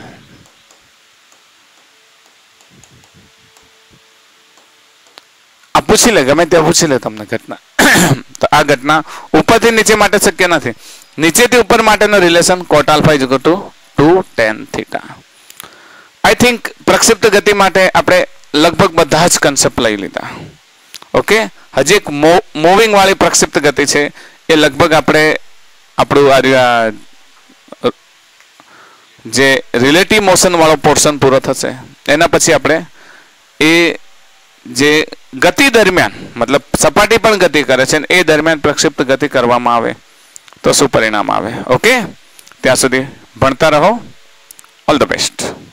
આ પૂછી લે, ગમે ત્યાં પૂછી લે તમને ઘટના. તો આ ઘટના ઉપરથી નીચે માટે શક્ય નથી. નીચેથી ઉપર માટેનો relation cot alpha is equal to 2 tan theta. I think પ્રક્ષિપ્ત ગતિ માટે આપણે લગભગ બધા જ કન્સેપ્ટ લઈ લીધા. ઓકે, હજી એક મૂવિંગ વાળી પ્રક્ષિપ્ત ગતિ છે, એ લગભગ આપણે આપણું જે રિલેટિવ મોશન વાળો પોર્શન પૂરો થશે એના પછી આપણે એ જે ગતિ દરમિયાન, મતલબ સપાટી પણ ગતિ કરે છે એ દરમિયાન પ્રક્ષિપ્ત ગતિ કરવામાં આવે તો શું પરિણામ આવે. ઓકે, ત્યાં સુધી ભણતા રહો. All the best.